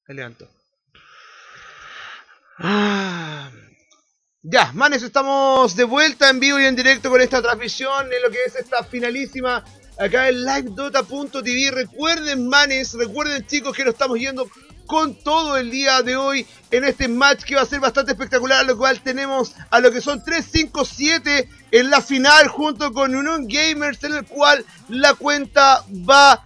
Me levanto. Ah. Ya, manes, estamos de vuelta en vivo y en directo con esta transmisión en lo que es esta finalísima acá en livedota.tv. Recuerden, manes, recuerden, chicos, que lo estamos yendo con todo el día de hoy en este match que va a ser bastante espectacular, a lo cual tenemos a lo que son 3-5-7 en la final junto con Union Gamers, en el cual la cuenta va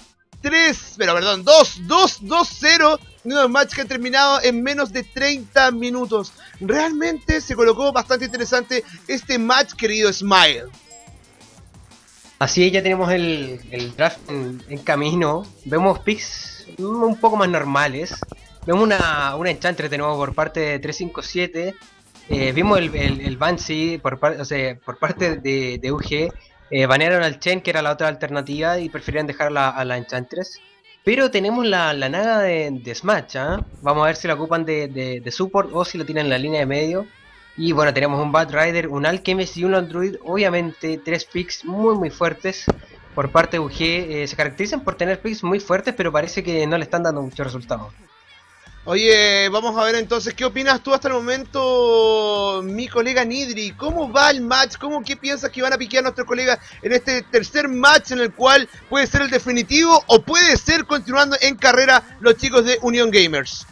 2-0, un match que ha terminado en menos de 30 minutos. Realmente se colocó bastante interesante este match, querido Smile. Así es, ya tenemos el draft en camino. Vemos picks un poco más normales. Vemos una Enchantress de nuevo por parte de 357. Vimos el Banshee por parte de UG. Banearon al Chen, que era la otra alternativa, y preferían dejar a la Enchantress. Pero tenemos la Naga de Smash, ¿eh? Vamos a ver si la ocupan de support o si lo tienen en la línea de medio. Y bueno, tenemos un Bad Rider, un Alchemist y un Android. Obviamente 3 picks muy fuertes por parte de UG. Se caracterizan por tener picks muy fuertes, pero parece que no le están dando muchos resultados. Oye, vamos a ver entonces, ¿qué opinas tú hasta el momento, mi colega Nidri? ¿Cómo va el match? ¿Qué piensas que van a piquear nuestros colegas en este tercer match en el cual puede ser el definitivo o puede ser continuando en carrera los chicos de Union Gamers?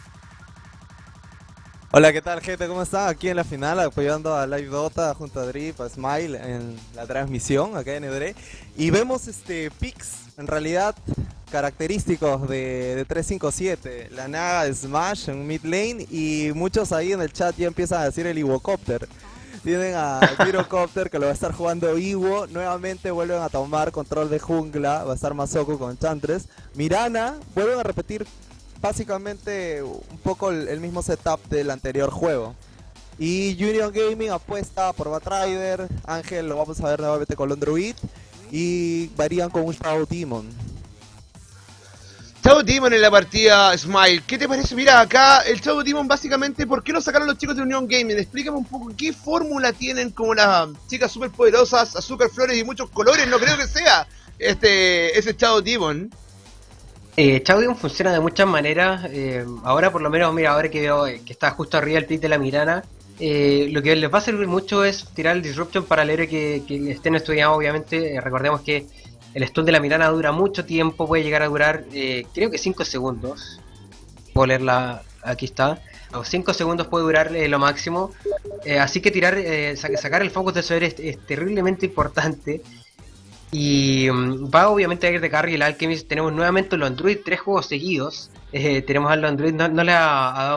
Hola, ¿qué tal, gente? ¿Cómo están? Aquí en la final apoyando a Live Dota junto a Drip, a Smile en la transmisión acá en Edre. Y vemos picks en realidad característicos de 357, la Naga de Smash en mid lane, y muchos ahí en el chat ya empiezan a decir el Iwocopter. Tienen a Gyrocopter que lo va a estar jugando Iwo, nuevamente vuelven a tomar control de jungla, va a estar Masoko con Enchantress. Mirana, vuelven a repetir básicamente un poco el mismo setup del anterior juego. Y Union Gaming apuesta por Batrider, Ángel lo vamos a ver nuevamente con Londruid, y varían con un Shadow Demon. Shadow Demon en la partida, Smile, ¿qué te parece? Mira, acá el Shadow Demon básicamente, ¿por qué lo sacaron los chicos de Union Gaming? Explícame un poco, ¿qué fórmula tienen como las chicas super poderosas, azúcar, flores y muchos colores? No creo que sea ese Shadow Demon. Shadow Demon funciona de muchas maneras. Ahora por lo menos, mira, ahora que veo que está justo arriba el pick de la Mirana, lo que les va a servir mucho es tirar el Disruption para el héroe que estén estudiando, obviamente. Recordemos que el stun de la Mirana dura mucho tiempo, puede llegar a durar, creo que 5 segundos. Puedo leerla, aquí está. 5 segundos puede durar lo máximo. Así que sacar el focus de su héroe es terriblemente importante. Y va obviamente a ir de carry el Alchemist. Tenemos nuevamente los Android, 3 juegos seguidos. Tenemos al Android, no le ha dado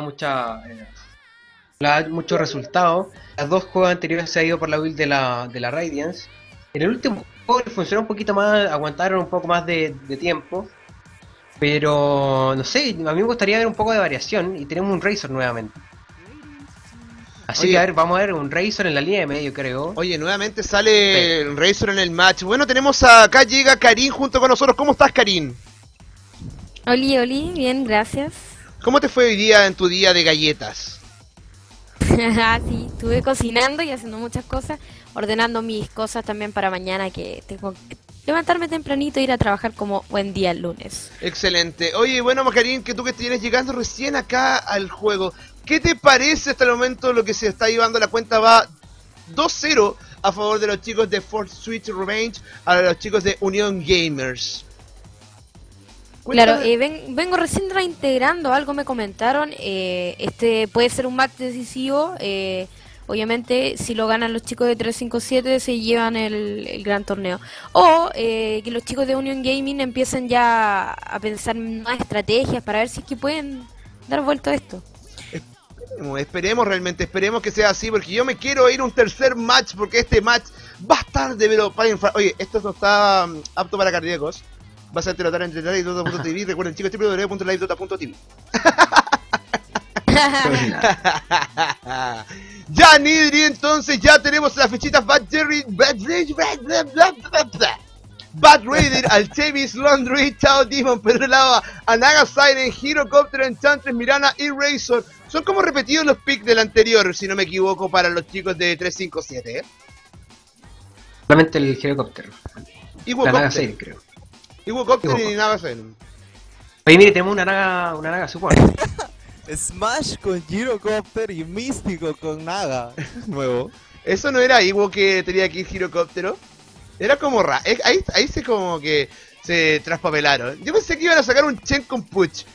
mucho resultado. Las 2 juegos anteriores se ha ido por la build de la Radiance. En el último juego funcionó un poquito más, aguantaron un poco más de tiempo. Pero no sé, a mí me gustaría ver un poco de variación. Y tenemos un Razor nuevamente. Así que a ver, vamos a ver un Razor en la línea de medio, creo. Oye, nuevamente sale el Razor en el match. Bueno, acá llega Karin junto con nosotros. ¿Cómo estás, Karin? Oli, bien, gracias. ¿Cómo te fue hoy día en tu día de galletas? Sí, estuve cocinando y haciendo muchas cosas, ordenando mis cosas también para mañana, que tengo que levantarme tempranito e ir a trabajar como buen día el lunes. Excelente. Oye, bueno, Karin, que tú que tienes llegando recién acá al juego, ¿qué te parece hasta el momento lo que se está llevando? La cuenta va 2-0 a favor de los chicos de Fourth Switch Revenge a los chicos de Union Gamers. Claro, vengo recién reintegrando, algo me comentaron, este puede ser un match decisivo, obviamente si lo ganan los chicos de 357 se llevan el gran torneo, o que los chicos de Union Gaming empiecen ya a pensar más estrategias para ver si es que pueden dar vuelta a esto. Esperemos que sea así, porque yo me quiero ir a un tercer match, porque este match va a estar de velo para inflar. Oye, esto no está apto para cardíacos. Vas a tratar entre livedota.tv. Recuerden, chicos, www.livedota.tv. Ya, Nidri, entonces ya tenemos las fichitas Bad Raider, Alchemist, Laundry, Chao Demon, Pedro Lava, Anaga Siren, Gyrocopter, Enchantress, Mirana y Razor. Son como repetidos los picks del anterior, si no me equivoco, para los chicos de 357, Solamente el Gyrocopter. La Naga Siren, creo. Iwocopter y Naga Siren. Oye, mire, tenemos una naga support. Smash con Gyrocopter y Místico con Naga. Nuevo. Eso no era Iwo que tenía aquí girocóptero. Era como ahí se como que se traspapelaron. Yo pensé que iban a sacar un Chen con Puch.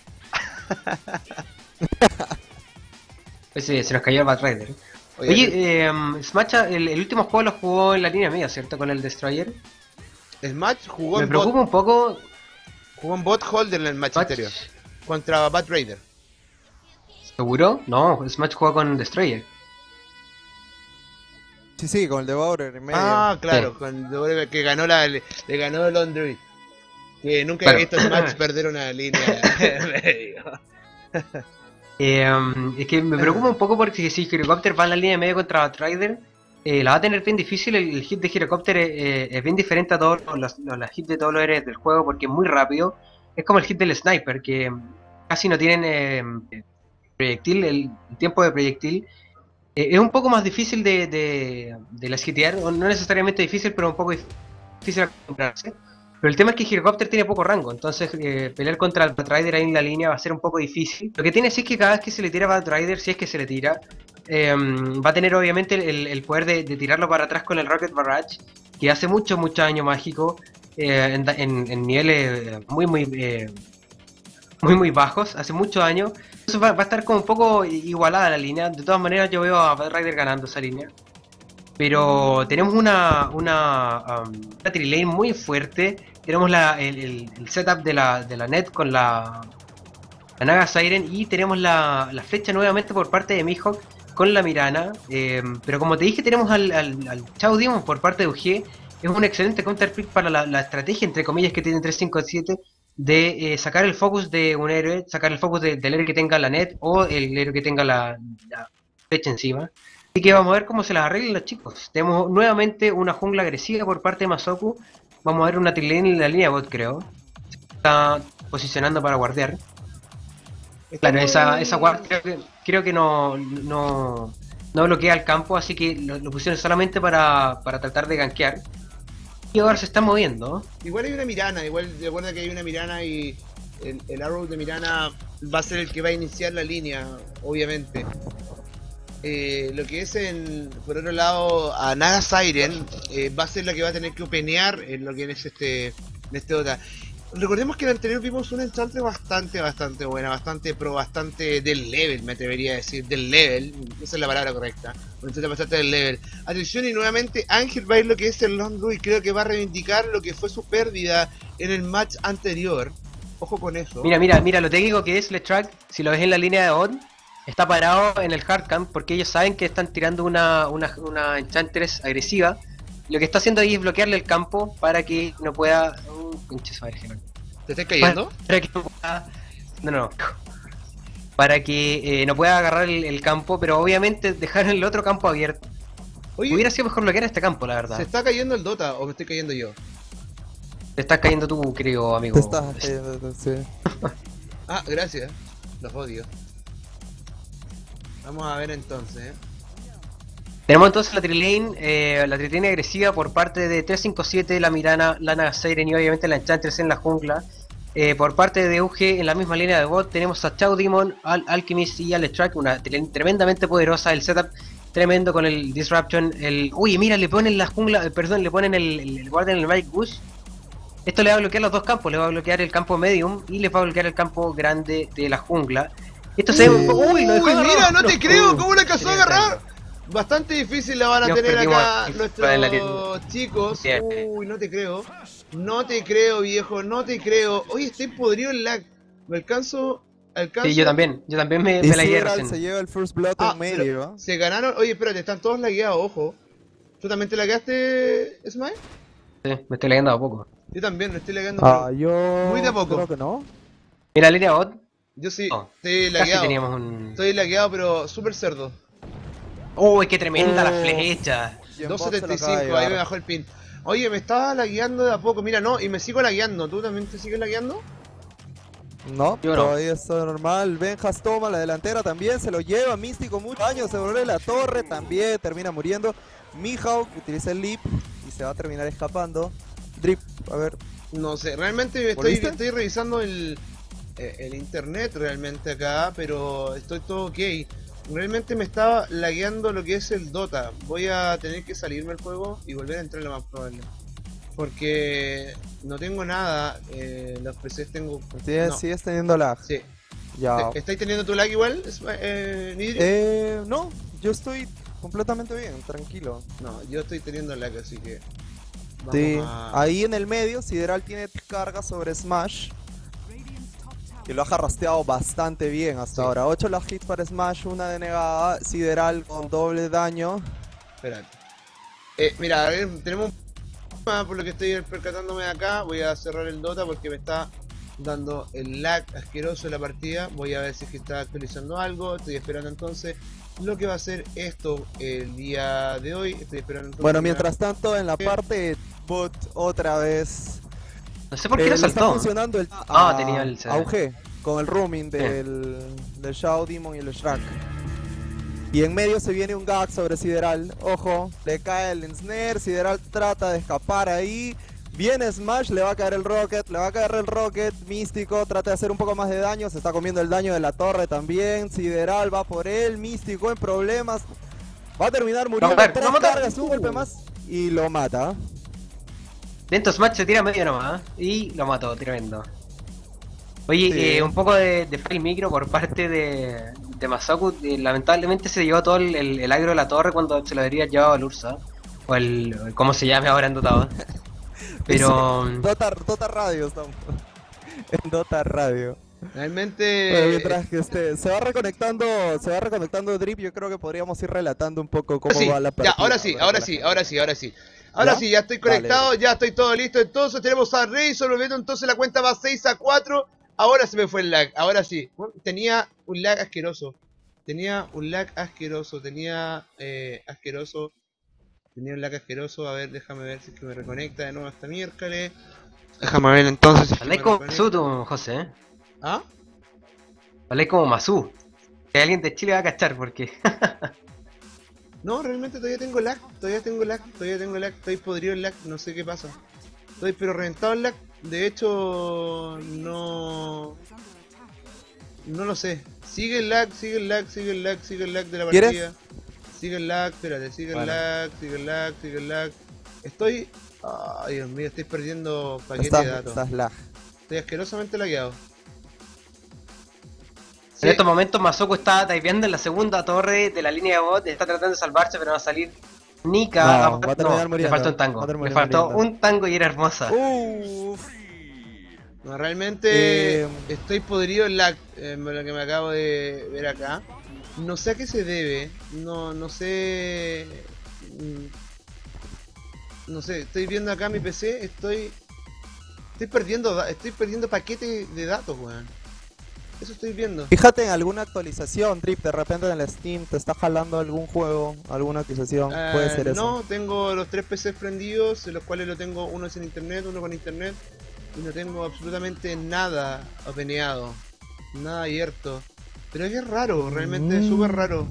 Pues se nos cayó el Batrider. Oye, Smash el último juego lo jugó en la línea media, ¿cierto? Con el Destroyer. Smash jugó Me en preocupa bot. un poco. Jugó en bot holder en el match anterior. Contra Bat Raider. ¿Seguro? No, Smash jugó con Destroyer. Sí, con el Devourer en medio. Ah, claro, Sí. con que ganó le ganó el Laundry. Que nunca Claro. he visto Smash perder una línea en medio. Es que me preocupa un poco porque si Gyrocopter va en la línea media contra Batrider, la va a tener bien difícil. El hit de Gyrocopter es bien diferente a todos los hits de todos los héroes del juego porque es muy rápido. Es como el hit del Sniper, que casi no tienen proyectil, el tiempo de proyectil. Es un poco más difícil de las hitear, no necesariamente difícil, pero un poco difícil acostumbrarse. Pero el tema es que Gyrocopter tiene poco rango, entonces pelear contra el Batrider ahí en la línea va a ser un poco difícil. Lo que tiene sí es que cada vez que se le tira a Batrider, si es que se le tira, va a tener obviamente el poder de tirarlo para atrás con el Rocket Barrage, que hace mucho daño mágico en niveles muy bajos, hace mucho daño. Entonces va a estar como un poco igualada la línea. De todas maneras yo veo a Batrider ganando esa línea. Pero tenemos una trilane muy fuerte. Tenemos el setup de la net con la Naga Siren. Y tenemos la flecha nuevamente por parte de Mihawk con la Mirana. Pero como te dije, tenemos al Chao Demon por parte de UG. Es un excelente counterpick para la estrategia, entre comillas, que tiene 357 de sacar el focus de un héroe, sacar el focus del héroe que tenga la net o el héroe que tenga la flecha encima. Así que vamos a ver cómo se las arreglan los chicos. Tenemos nuevamente una jungla agresiva por parte de Masoku. Vamos a ver una trilane en la línea bot, creo. Se está posicionando para guardiar. Claro, esa guard creo que no bloquea el campo, así que lo pusieron solamente para tratar de gankear. Y ahora se está moviendo. Igual hay una Mirana, igual recuerda que hay una Mirana y el arrow de Mirana va a ser el que va a iniciar la línea, obviamente. Lo que es por otro lado a Naga Siren va a ser la que va a tener que openear en lo que es este Dota. Recordemos que en el anterior vimos una enchante bastante buena, bastante pro, bastante del level, me atrevería a decir, del level, esa es la palabra correcta, una enchante bastante del level. Atención, y nuevamente Ángel va a ir lo que es el Laundry, creo que va a reivindicar lo que fue su pérdida en el match anterior. Ojo con eso. Mira lo técnico que es Lechak, si lo ves en la línea de on, está parado en el hardcamp porque ellos saben que están tirando una Enchantress agresiva. Lo que está haciendo ahí es bloquearle el campo para que no pueda... pinche madre, ¿Te estás cayendo? Para que no pueda... No. Para que no pueda agarrar el campo, pero obviamente dejar el otro campo abierto. Oye, Hubiera sido mejor bloquear este campo, la verdad. ¿se está cayendo el Dota o me estoy cayendo yo? Te estás cayendo tú, querido amigo. Te estás cayendo, sí. Ah, gracias. Los odio. Vamos a ver entonces. Tenemos entonces la trilane agresiva por parte de 357, la Mirana, la Naga Siren y obviamente la Enchantress en la jungla. Por parte de UG en la misma línea de bot tenemos a Chao Demon, al Alchemist y al Lechak, una trilane tremendamente poderosa, el setup tremendo con el Disruption, uy, mira, le ponen la jungla, le ponen el Guardian en el Magic Bush. Esto le va a bloquear los dos campos, le va a bloquear el campo medium y le va a bloquear el campo grande de la jungla. Esto se uy, lo dejó Uy, mira, agarrado. no te creo, ¿cómo le alcanzó a agarrar? Bastante difícil la van a Dios, tener perdimos acá aquí, nuestros chicos. Bien. Uy, no te creo, viejo, no te creo. Oye, estoy podrido en lag. Me alcanzo. Sí, yo también me Y la guié Zubral recién. se lleva el first blood Ah, en medio, pero ¿no? se ganaron. Oye, espérate, están todos lagueados, ojo. ¿Tú también te lagueaste, Smile? Sí, me estoy lagueando a poco. Yo también, me estoy lagueando. Ah, pero yo muy de a poco. creo que no. Mira, línea bot. Yo sí, No, estoy casi lagueado. teníamos un... Estoy lagueado, pero súper cerdo. Uy, qué tremenda la Oh. flecha. Y en bot se lo acaba de 2.75, ahí llevar. me bajó el pin. Oye, me estaba lagueando de a poco. Mira, no, y me sigo lagueando. ¿Tú también te sigues lagueando? No, Yo no. todavía está normal. Benjas toma la delantera también, se lo lleva. Místico, mucho daño, se vuelve la torre también, termina muriendo. Mihawk utiliza el leap y se va a terminar escapando. Drip, a ver. No sé, realmente ¿Volviste? estoy revisando el el internet realmente acá, pero estoy todo ok. Realmente me estaba lagueando lo que es el Dota. Voy a tener que salirme del juego y volver a entrar lo más probable. Porque no tengo nada, los PCs tengo... No. ¿Sigues teniendo lag? Sí. Ya. ¿Estáis teniendo tu lag igual, Nidri? No, yo estoy completamente bien, tranquilo. No, yo estoy teniendo lag, así que... Sí, a... ahí en el medio, Sideral tiene carga sobre Smash. Que lo ha jarrasteado bastante bien hasta ahora. 8 las hits para Smash, una denegada. Sideral con doble daño. Espérate. Mira, a ver, tenemos un problema por lo que estoy percatándome de acá. Voy a cerrar el Dota porque me está dando el lag asqueroso de la partida. Voy a ver si es que está actualizando algo. Estoy esperando entonces lo que va a ser esto el día de hoy. Estoy esperando entonces. Bueno, mientras tanto, en la parte bot, otra vez. No sé por qué lo está saltó. funcionando el tenía el auge con el roaming del Shadow Demon y el Shrek. Y en medio se viene un gag sobre Sideral. Ojo, le cae el snare. Sideral trata de escapar ahí. Viene Smash, le va a caer el Rocket. Místico trata de hacer un poco más de daño. Se está comiendo el daño de la torre también. Sideral va por él. Místico en problemas. Va a terminar muriendo. Tres cargas, un golpe más y lo mata. Lento Smash se tira medio nomás y lo mató, tremendo. Oye, un poco de fail micro por parte de Masaku. Lamentablemente se llevó todo el agro de la torre cuando se lo debería llevado al Ursa. O el ¿cómo se llame ahora en Dota? Pero... Dota Radio estamos. En Dota Radio. Realmente... Bueno, mientras que se va reconectando Drip, yo creo que podríamos ir relatando un poco cómo va la partida. Ya, ahora sí, ya estoy conectado, Dale. ya estoy todo listo. Entonces tenemos a Razor, volviendo, entonces la cuenta va 6-4. Ahora se me fue el lag, ahora sí. Tenía un lag asqueroso. Tenía un lag asqueroso. A ver, déjame ver si es que me reconecta de nuevo esta miércoles. Déjame ver entonces si es que Hablé me como reconecta. Masu, tú, José. ¿Ah? Hablé como Masu. Que alguien de Chile va a cachar porque... No, realmente todavía tengo lag, estoy podrido el lag, no sé qué pasa. Estoy pero reventado el lag, de hecho no lo sé. Sigue el lag de la ¿Quieres? partida. Sigue el lag, espérate, sigue el lag. Estoy... Ay, Dios mío, estoy perdiendo paquete de datos. Estás lag. Estoy asquerosamente lagueado. En estos momentos Masaku está typeando en la segunda torre de la línea de bot, está tratando de salvarse pero no va a salir ni caga. No, va a terminar Le muriendo. faltó un tango. Va a terminar Le faltó muriendo. un tango y era hermosa. No, realmente estoy podrido en lag, lo que me acabo de ver acá. No sé a qué se debe, no sé... No sé, estoy viendo acá mi PC, estoy perdiendo paquete de datos, weón. Eso estoy viendo. Fíjate en alguna actualización, Drip, de repente en el Steam te está jalando algún juego, alguna actualización, puede ser eso. No, tengo los 3 PCs prendidos, en los cuales lo tengo uno sin internet, uno con internet, y no tengo absolutamente nada openeado, nada abierto. Pero es que es raro, realmente es súper raro.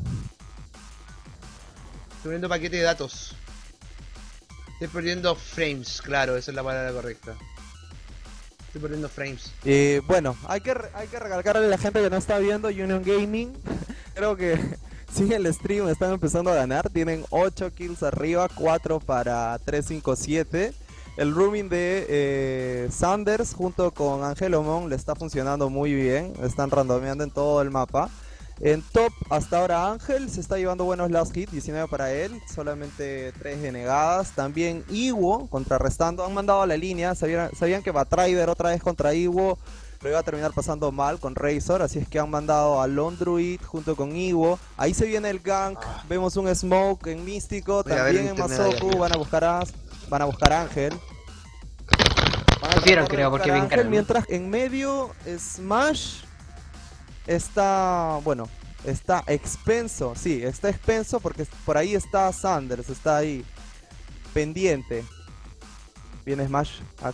Estoy perdiendo paquete de datos. Estoy perdiendo frames, claro, esa es la palabra correcta. Estoy perdiendo frames. Bueno, hay que recalcarle a la gente que no está viendo Union Gaming. Creo que sigue el stream, están empezando a ganar. Tienen 8 kills arriba, 4 para 357. El rooming de Sanders junto con Angelomon le está funcionando muy bien. Están randomeando en todo el mapa. En top, hasta ahora Ángel se está llevando buenos last hits, 19 para él, solamente 3 denegadas. También Iwo, contrarrestando, han mandado a la línea, sabían que Batrider otra vez contra Iwo lo iba a terminar pasando mal con Razor, así es que han mandado a Lone Druid junto con Iwo. Ahí se viene el gank, vemos un Smoke en Místico, también en Masaku, van a buscar a Ángel. Vieron, creo, porque bien Ángel, mientras en medio Smash está, bueno, está expenso, sí, está expenso porque por ahí está Sanders, está ahí pendiente. Viene Smash.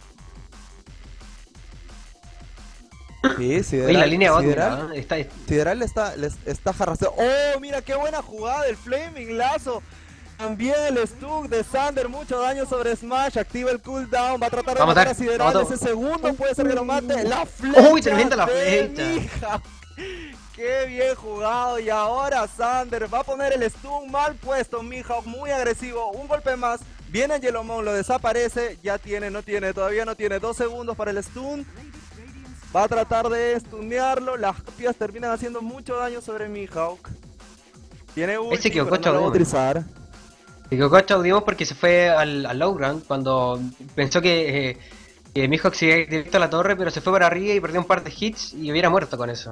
Sí, Sideral. Oye, la línea bot, Sideral, mira, Sideral está jarraseando. ¡Oh, mira qué buena jugada del Flaming Lazo! También el stun de Sander, mucho daño sobre Smash, activa el cooldown, va a tratar de Vamos a matar a matar, Sideral, vamos a- ese segundo puede ser que lo mate, la flecha. Uy, tremenda la de flecha. Mihawk. Qué bien jugado, y ahora Sander va a poner el stun mal puesto, Mihawk muy agresivo, un golpe más, viene Yellowmon, lo desaparece, ya tiene, todavía no tiene, 2 segundos para el stun. Va a tratar de stunearlo, las copias terminan haciendo mucho daño sobre Mihawk. Tiene ulti, Ese equivocó, pero no lo va a Chaudimos. utilizar. Se equivocó Chaudimos porque se fue al low ground cuando pensó que Mihawk se iba a ir directo a la torre, pero se fue para arriba y perdió un par de hits y hubiera muerto con eso.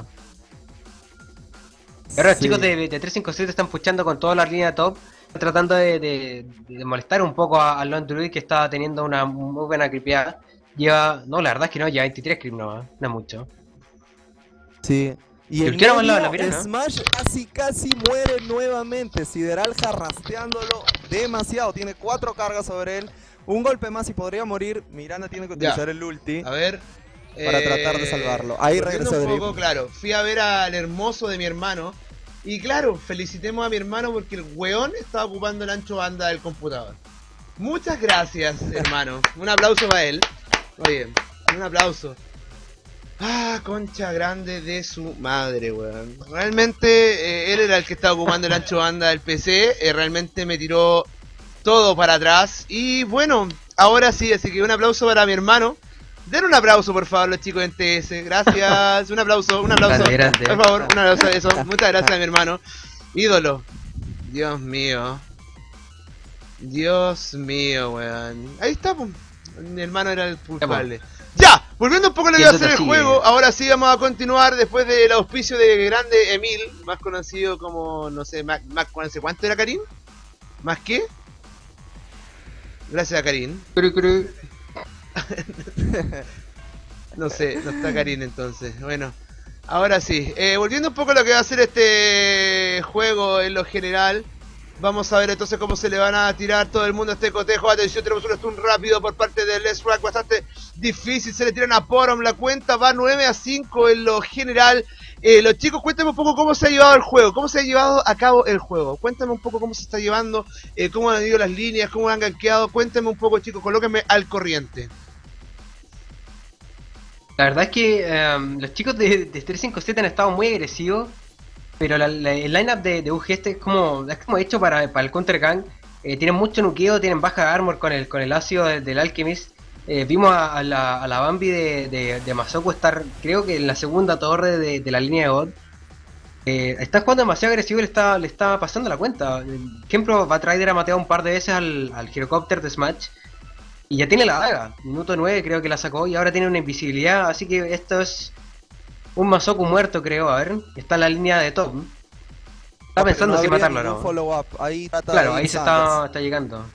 Y ahora los Sí. chicos de 357 están puchando con toda la línea top, tratando de molestar un poco al Lone Druid, que estaba teniendo una muy buena creepeada. No, la verdad es que no, lleva 23 creep nomás, no es mucho. Sí. Y ¿Y el el que era más la medio, pirana? Smash casi muere nuevamente. Sideral jarrasteándolo demasiado. Tiene 4 cargas sobre él. Un golpe más y podría morir. Miranda tiene que utilizar el ulti A ver. para tratar de salvarlo. Ahí volviendo regresa un poco, Drip. claro. Fui a ver al hermoso de mi hermano. Y claro, felicitemos a mi hermano porque el weón estaba ocupando el ancho banda del computador. Muchas gracias, hermano. Un aplauso para él. Oye, un aplauso. Ah, concha grande de su madre, weón. Realmente él era el que estaba ocupando el ancho banda del PC. Realmente me tiró todo para atrás. Y bueno, ahora sí, así que un aplauso para mi hermano. Den un aplauso, por favor, los chicos en TS. Gracias. Un aplauso, un aplauso. Grande, grande. Por favor, un aplauso de eso. Muchas gracias a mi hermano. Ídolo. Dios mío. Dios mío, weón. Ahí está, pum. Mi hermano era el culpable. ¡Ya! Volviendo un poco a lo que va a ser el juego, ahora sí vamos a continuar después del auspicio de grande Emil, más conocido como, no sé, más ¿cuánto era Karim? ¿Más qué? Gracias a Karim. No sé, no está Karim entonces. Bueno, ahora sí. Volviendo un poco a lo que va a ser este juego en lo general. Vamos a ver entonces cómo se le van a tirar todo el mundo a este cotejo. Atención, tenemos un stun rápido por parte de Les Rack, bastante difícil. Se le tiran a Porom, la cuenta va 9-5 en lo general. Los chicos, cuéntame un poco cómo se ha llevado el juego, cómo se ha llevado a cabo el juego. Cuéntame un poco cómo se está llevando, cómo han ido las líneas, cómo han gankeado. Cuéntame un poco, chicos, colóquenme al corriente. La verdad es que los chicos de 357 han estado muy agresivos, pero el lineup de UG este es como hecho para el counter gang. Tienen mucho nuqueo, tienen baja armor con el ácido del Alchemist. Vimos a la Bambi de Mazoku estar, creo que en la segunda torre de la línea de God. Está jugando demasiado agresivo y le está pasando la cuenta. Por ejemplo, Batrider ha mateado un par de veces al Girocopter de Smash. Y ya tiene la daga, minuto 9 creo que la sacó y ahora tiene una invisibilidad, así que esto es un Mazoku muerto, creo. A ver, está en la línea de top. Está pensando si matarlo o no. Ahí Claro, ahí se está llegando.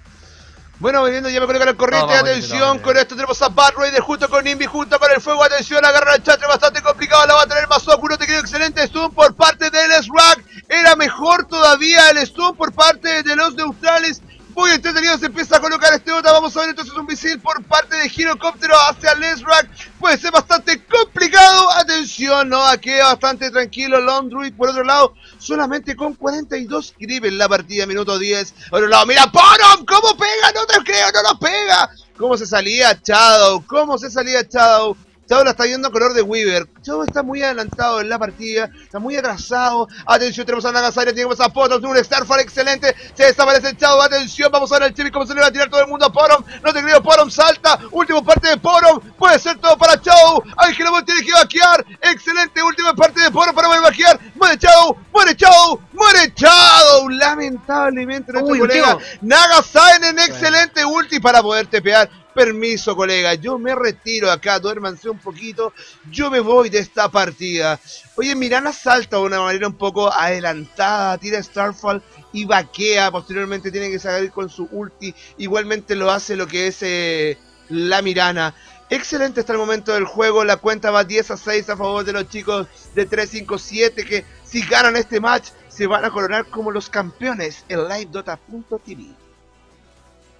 Bueno, volviendo, ya me colocan al corriente, Vamos, atención, vamos. con esto tenemos a Bad Raider junto con Nimbi, junto con el fuego, atención, agarra el chatre, bastante complicado, la va a tener Mazoku, no te creo, excelente stun por parte de Les Rack, era mejor todavía el stun por parte de los neutrales. Muy entretenido, se empieza a colocar este Dota. Vamos a ver entonces un misil por parte de Girocóptero hacia Les Rack. Puede ser bastante complicado. Atención, no, queda bastante tranquilo Lone Druid. Por otro lado, solamente con 42 creep en la partida, minuto 10. Por otro lado, mira, Porom, ¿cómo pega? No te creo, no lo pega. ¿Cómo se salía Shadow? ¿Cómo se salía Shadow? Shadow la está yendo a color de Weaver. Shadow está muy adelantado en la partida, está muy atrasado. Atención, tenemos a Nagasari, tenemos a Potom, un Starfall excelente. Se desaparece el Shadow, atención, vamos a ver al Chibi cómo se le va a tirar todo el mundo a Porom. No te creo, Porom salta, último parte de Porom, puede ser todo para Shadow. Ángel tiene que vaquear, excelente, última parte de Porom para vaquear. Muere Shadow, muere Shadow, muere Shadow. Lamentablemente nuestro colega Nagasari en excelente ulti para poder tepear. Permiso, colega, yo me retiro acá, duérmanse un poquito, yo me voy de esta partida. Oye, Mirana salta de una manera un poco adelantada, tira Starfall y vaquea, posteriormente tiene que salir con su ulti, igualmente lo hace lo que es la Mirana. Excelente hasta el momento del juego, la cuenta va 10-6 a favor de los chicos de 357 que si ganan este match se van a coronar como los campeones en livedota.tv.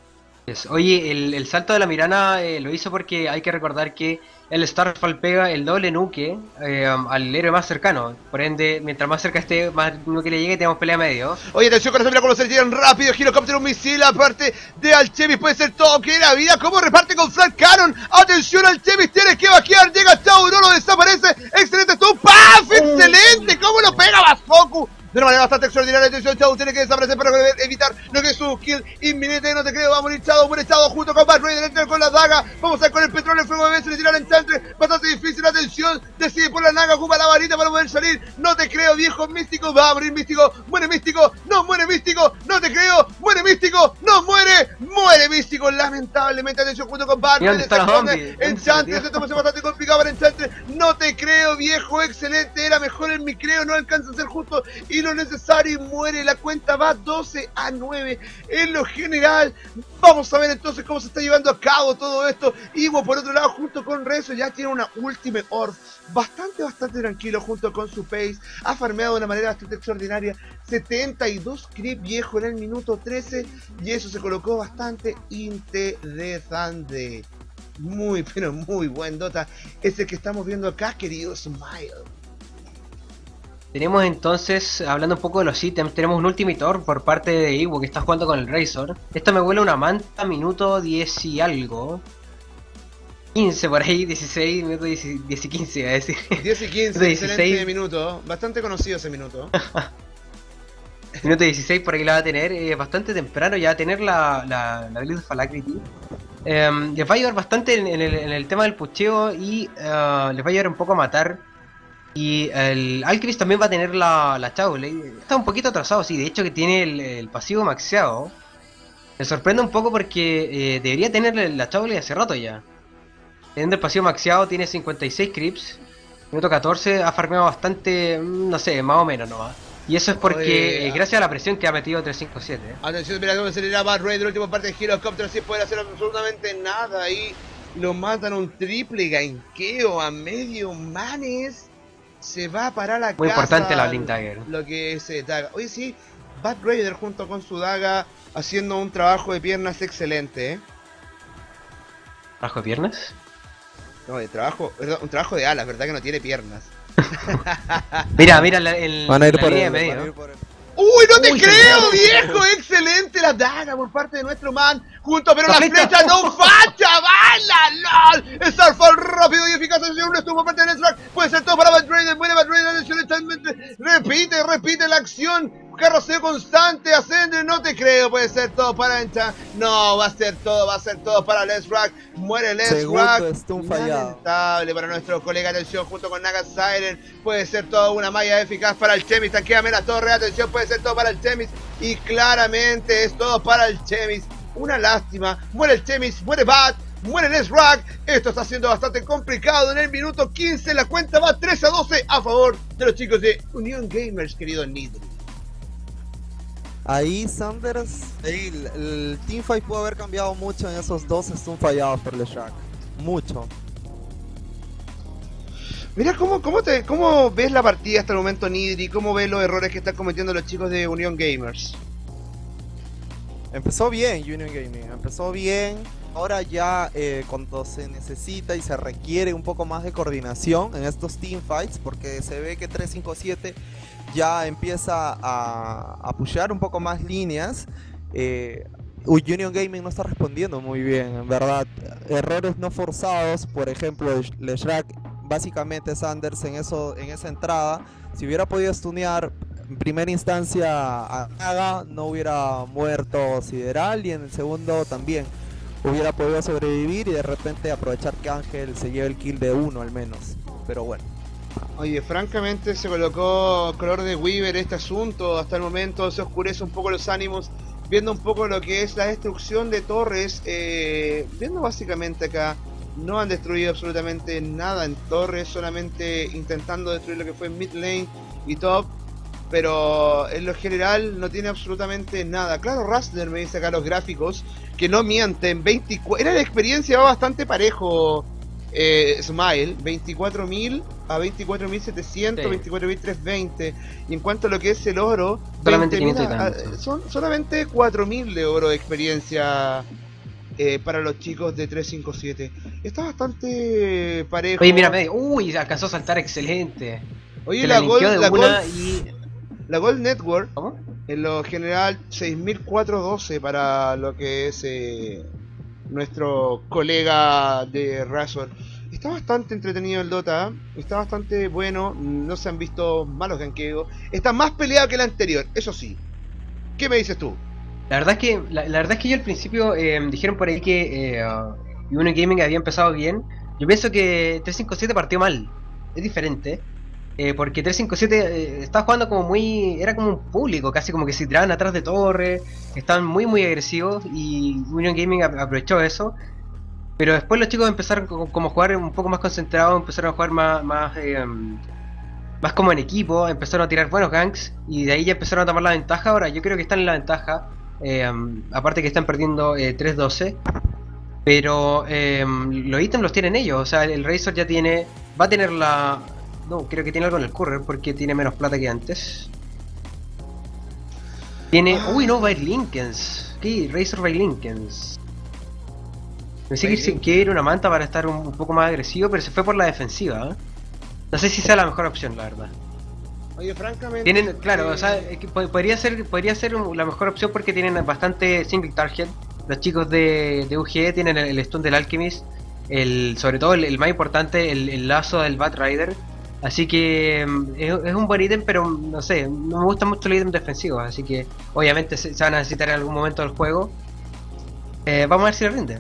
Oye, el salto de la Mirana lo hizo porque hay que recordar que el Starfall pega el doble nuke al héroe más cercano. Por ende, mientras más cerca esté, más nuke le llegue, tenemos pelea medio. Oye, atención con eso, mira cómo se tiran rápido. Girocóptero, un misil, aparte de Alchemist, puede ser todo que la vida. Cómo reparte con Flat Cannon. Atención, Alchemist tiene que vaquear. Llega Tauro, lo desaparece. Excelente, esto un ¡paf! Excelente, cómo lo pega Basoku. De una manera bastante extraordinaria. Atención, Chao tiene que desaparecer para evitar lo que es su kill inminente. No te creo, va a morir Chao, muere Chao junto con Bad Raider, entra con la daga. Vamos a ver con el petróleo, el fuego de se le tira el enchantre. Bastante difícil, atención. Decide por la naga, ocupa la varita para poder salir. No te creo, viejo místico. Va a morir místico, muere místico. No muere místico, no te creo. Muere místico, no muere. Muere místico, lamentablemente. Atención, junto con Bad Raider. Enchantre, esto es bastante complicado para Enchantre. No te creo, viejo, excelente. Era mejor el micreo, no alcanza a ser justo. Y lo necesario y muere. La cuenta va 12-9 en lo general. Vamos a ver entonces cómo se está llevando a cabo todo esto. Iwo por otro lado junto con Rezo ya tiene una Ultimate Orb bastante tranquilo junto con su pace. Ha farmeado de una manera bastante extraordinaria. 72 creep viejo en el minuto 13 y eso se colocó bastante interesante. Muy pero muy buen Dota es el que estamos viendo acá, querido Smile. Tenemos entonces, hablando un poco de los ítems, tenemos un Ultimate Orb por parte de Iwo que está jugando con el Razor. Esto me huele a una manta, minuto 10 y algo. 15 por ahí, 16, minuto 10 y 15 iba a decir. 10 y 15, excelente minuto, bastante conocido ese minuto. Minuto 16 por ahí la va a tener, bastante temprano ya va a tener la Blade of Alacrity. Les va a ayudar bastante en el tema del pucheo y les va a ayudar un poco a matar. Y el Alchemist también va a tener la Chauble. Está un poquito atrasado, sí, de hecho que tiene el pasivo maxeado. Me sorprende un poco porque debería tener la Chauble hace rato ya. Teniendo el pasivo maxeado tiene 56 creeps. Minuto 14 ha farmeado bastante, no sé, más o menos nomás. Y eso es porque, gracias a la presión que ha metido 357. Atención, mira cómo se le da Bad Raider, la última parte de Girocopter sin poder hacer absolutamente nada. Y lo matan un triple ganqueo a medio manes. Se va para la casa. Muy importante la Blink Dagger. Lo que es daga. Oye, sí, Bad Raider junto con su daga haciendo un trabajo de piernas excelente. ¿Trabajo de piernas? No, de trabajo, un trabajo de alas, ¿verdad? Que no tiene piernas. Mira, van a ir por línea el, medio. van a ir por el. ¡Uy, no te creo, viejo! ¡Excelente la daga por parte de nuestro man! Junto, pero la flecha no facha, ¡bala! ¡LOL! Starfall rápido y eficaz, un estuvo por parte de Netflix. Puede ser todo para Bad Raider, muere Bad Raider, repite la acción. Carroceo constante, ascende, no te creo, puede ser todo para Encha. No, va a ser todo para Les Rock. Muere Les Rock. Lamentable para nuestro colega, atención, junto con Naga Siren. Puede ser todo una malla eficaz para el Chemis. Tanqueame la torre, atención, puede ser todo para el Chemis. Y claramente es todo para el Chemis. Una lástima, muere el Chemis, muere Bad. Muere Les Rock. Esto está siendo bastante complicado. En el minuto 15 la cuenta va 13-12 a favor de los chicos de Union Gamers, querido Nidri. Ahí Sanders, el teamfight pudo haber cambiado mucho en esos dos stun fallados por LeShark. Mucho. Mira, ¿cómo ves la partida hasta el momento, Nidri? ¿Cómo ves los errores que están cometiendo los chicos de Union Gamers? Empezó bien Union Gaming, empezó bien. Ahora ya cuando se necesita y se requiere un poco más de coordinación en estos teamfights, porque se ve que 357 ya empieza a pushear un poco más líneas. Union Gaming no está respondiendo muy bien, en verdad. Errores no forzados, por ejemplo, LeShark, básicamente Sanders en esa entrada, si hubiera podido stunear en primera instancia a Naga, no hubiera muerto Sideral, y en el segundo también hubiera podido sobrevivir y de repente aprovechar que Ángel se lleve el kill de uno al menos, pero bueno. Oye, francamente se colocó color de Weaver este asunto. Hasta el momento se oscurece un poco los ánimos, viendo un poco lo que es la destrucción de torres. Viendo básicamente acá, no han destruido absolutamente nada en torres, solamente intentando destruir lo que fue mid lane y top. Pero en lo general no tiene absolutamente nada. Claro, Rustler me dice acá los gráficos que no mienten. 24, era la experiencia, va bastante parejo. Smile, 24.000 a 24.700, sí. 24.320. Y en cuanto a lo que es el oro, solamente 500 son solamente 4.000 de oro de experiencia para los chicos de 357. Está bastante parejo. Oye, mira, uy, alcanzó a saltar, excelente. Oye, Se la la Gold Network, ¿Cómo? en lo general, 6412 para lo que es nuestro colega de Razor. Está bastante entretenido el Dota, está bastante bueno, no se han visto malos gankeos. Está más peleado que el anterior, eso sí. ¿Qué me dices tú? La verdad es que, la verdad es que yo al principio dijeron por ahí que Uno Gaming había empezado bien. Yo pienso que 357 partió mal, es diferente. Porque 357 estaba jugando como muy... Era como un público, casi como que se tiraban atrás de torre, estaban muy agresivos y Union Gaming aprovechó eso. Pero después los chicos empezaron como a jugar un poco más concentrados, empezaron a jugar más como en equipo, empezaron a tirar buenos ganks y de ahí ya empezaron a tomar la ventaja. Ahora yo creo que están en la ventaja, aparte que están perdiendo 3-12. Pero los ítems los tienen ellos, o sea, el Razor ya va a tener la... No, creo que tiene algo en el Courier porque tiene menos plata que antes. Tiene... Uy, no, va a ir Linkens. ¿Qué? Razor va a ir Linkens. Pensé que era una manta para estar un poco más agresivo, pero se fue por la defensiva, ¿eh? No sé si sea la mejor opción, la verdad. Oye, francamente... Tienen, claro, o sea, podría ser la mejor opción porque tienen bastante single target. Los chicos de UGE tienen el stun del Alchemist, sobre todo el más importante, el lazo del Bat Rider. Así que es un buen ítem, pero no sé, no me gusta mucho el ítem defensivo, así que obviamente se van a necesitar en algún momento del juego. Vamos a ver si le rinde.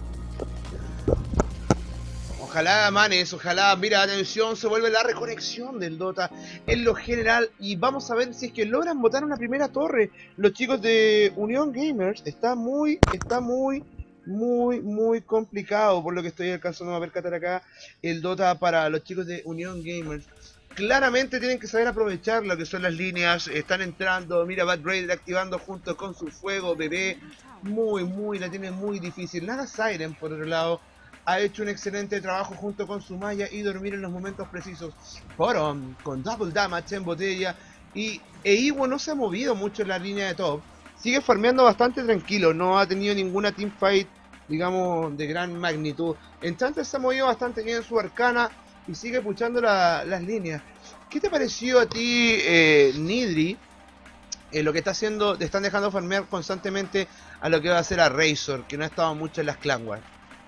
Ojalá, manes, ojalá, mira, atención, se vuelve la reconexión del Dota en lo general. Y vamos a ver si es que logran botar una primera torre. Los chicos de Unión Gamers está muy complicado, por lo que estoy alcanzando a percatar acá. El Dota para los chicos de Unión Gamers. Claramente tienen que saber aprovechar lo que son las líneas. Están entrando, mira, Bad Raider activando junto con su fuego, bebé. La tienen muy difícil. Nada Siren, por otro lado, ha hecho un excelente trabajo junto con su malla y dormir en los momentos precisos. Porom con double damage en botella. Y Iwo no se ha movido mucho en la línea de top. Sigue farmeando bastante tranquilo. No ha tenido ninguna teamfight, digamos, de gran magnitud. Enchantress se ha movido bastante bien en su arcana y sigue puchando las líneas. ¿Qué te pareció a ti, Nidri? Lo que está haciendo, te están dejando farmear constantemente a lo que va a hacer a Razor, que no ha estado mucho en las Clan Wars.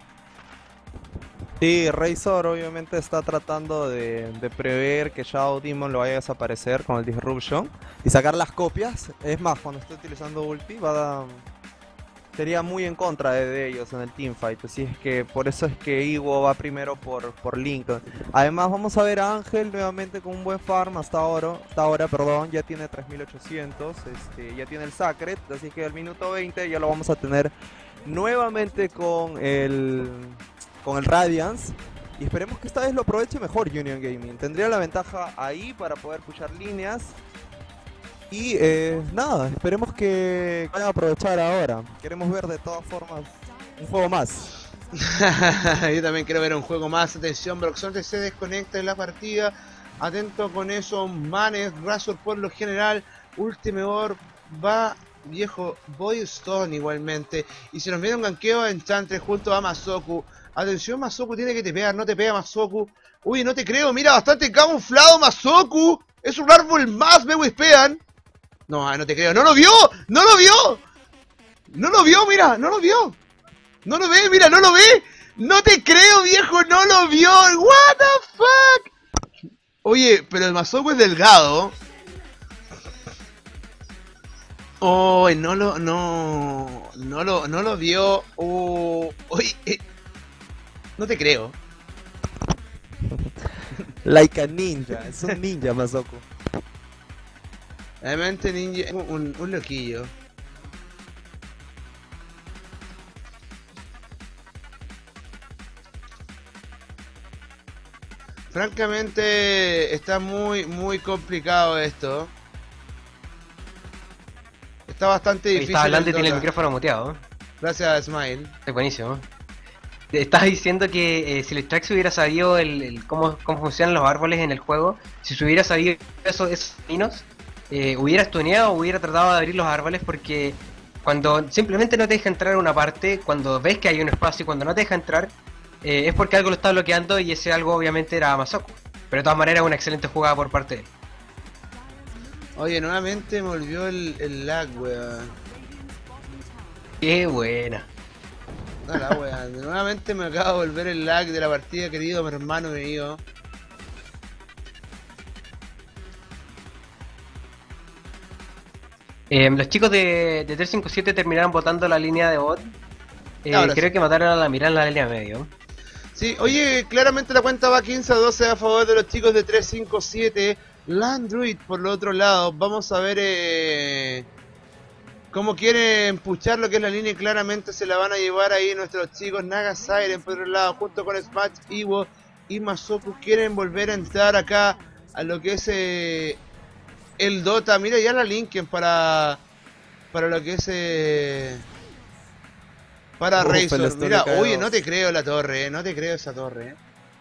Sí, Razor obviamente está tratando de prever que Shadow Demon lo vaya a desaparecer con el Disruption y sacar las copias. Es más, cuando esté utilizando ulti sería muy en contra de ellos en el teamfight. Así es que por eso es que Iwo va primero por Lincoln. Además vamos a ver a Ángel nuevamente con un buen farm hasta ahora, ya tiene 3800, ya tiene el Sacred, así que al minuto 20 ya lo vamos a tener nuevamente con el Radiance. Y esperemos que esta vez lo aproveche mejor Union Gaming. Tendría la ventaja ahí para poder pushar líneas. Y nada, esperemos que vayan a aprovechar ahora. Queremos ver de todas formas un juego más. Yo también quiero ver un juego más. Atención, Broxorte se desconecta de la partida. Atento con eso, manes. Razor por lo general. Ultimate va viejo Boy Stone igualmente. Y se nos viene un ganqueo en Enchantress junto a Masoku. Atención, Masoku tiene que tepear, no te pega Masoku. Uy, no te creo, mira, bastante camuflado Masoku. Es un árbol más, me wispean. No, no te creo, no lo vio, no lo vio. No lo vio, mira, no lo vio. No lo ve, mira, no lo ve. No te creo, viejo, no lo vio. What the fuck. Oye, pero el Masoku es delgado. Oh, no lo vio. Oh, oye, no te creo. Like a ninja, es un ninja Masoku. Realmente ninja, un loquillo. Francamente está muy complicado esto. Está bastante difícil. Está hablando y tiene el micrófono muteado. Gracias, Smile. Es buenísimo. Estás diciendo que si el Trax hubiera sabido cómo funcionan los árboles en el juego, si se hubiera sabido esos caminos, hubiera stuneado o hubiera tratado de abrir los árboles porque Cuando simplemente no te deja entrar a una parte, cuando ves que hay un espacio y cuando no te deja entrar, es porque algo lo está bloqueando y ese algo obviamente era Masoko. Pero de todas maneras una excelente jugada por parte de él. Oye, nuevamente me volvió el lag, weón. Qué buena. No, la weón. Nuevamente me acaba de volver el lag de la partida, querido mi hermano mío. Los chicos de 357 terminaron botando la línea de bot. Ahora Creo sí. que mataron a la Miranda en la línea medio. Sí, oye, claramente la cuenta va 15-12 a favor de los chicos de 357. Landruid por el otro lado. Vamos a ver cómo quieren puchar lo que es la línea. Claramente se la van a llevar ahí nuestros chicos. Naga Siren por otro lado, junto con Smash, Iwo y Masoku. Quieren volver a entrar acá a lo que es el Dota. Mira ya la Linken para lo que es para Razor. el Mira, Story oye, KO. no te creo la torre, no te creo esa torre.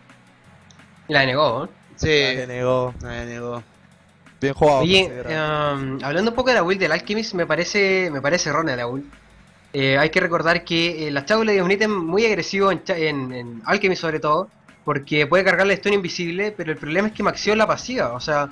Y la denegó. Sí, Se negó. nadie negó. Bien jugado. Oye, considera. hablando un poco de la build del Alchemist, me parece errónea la build. Hay que recordar que la Chauble es un ítem muy agresivo en Alchemist sobre todo, porque puede cargarle stun invisible, pero el problema es que maxió la pasiva, o sea,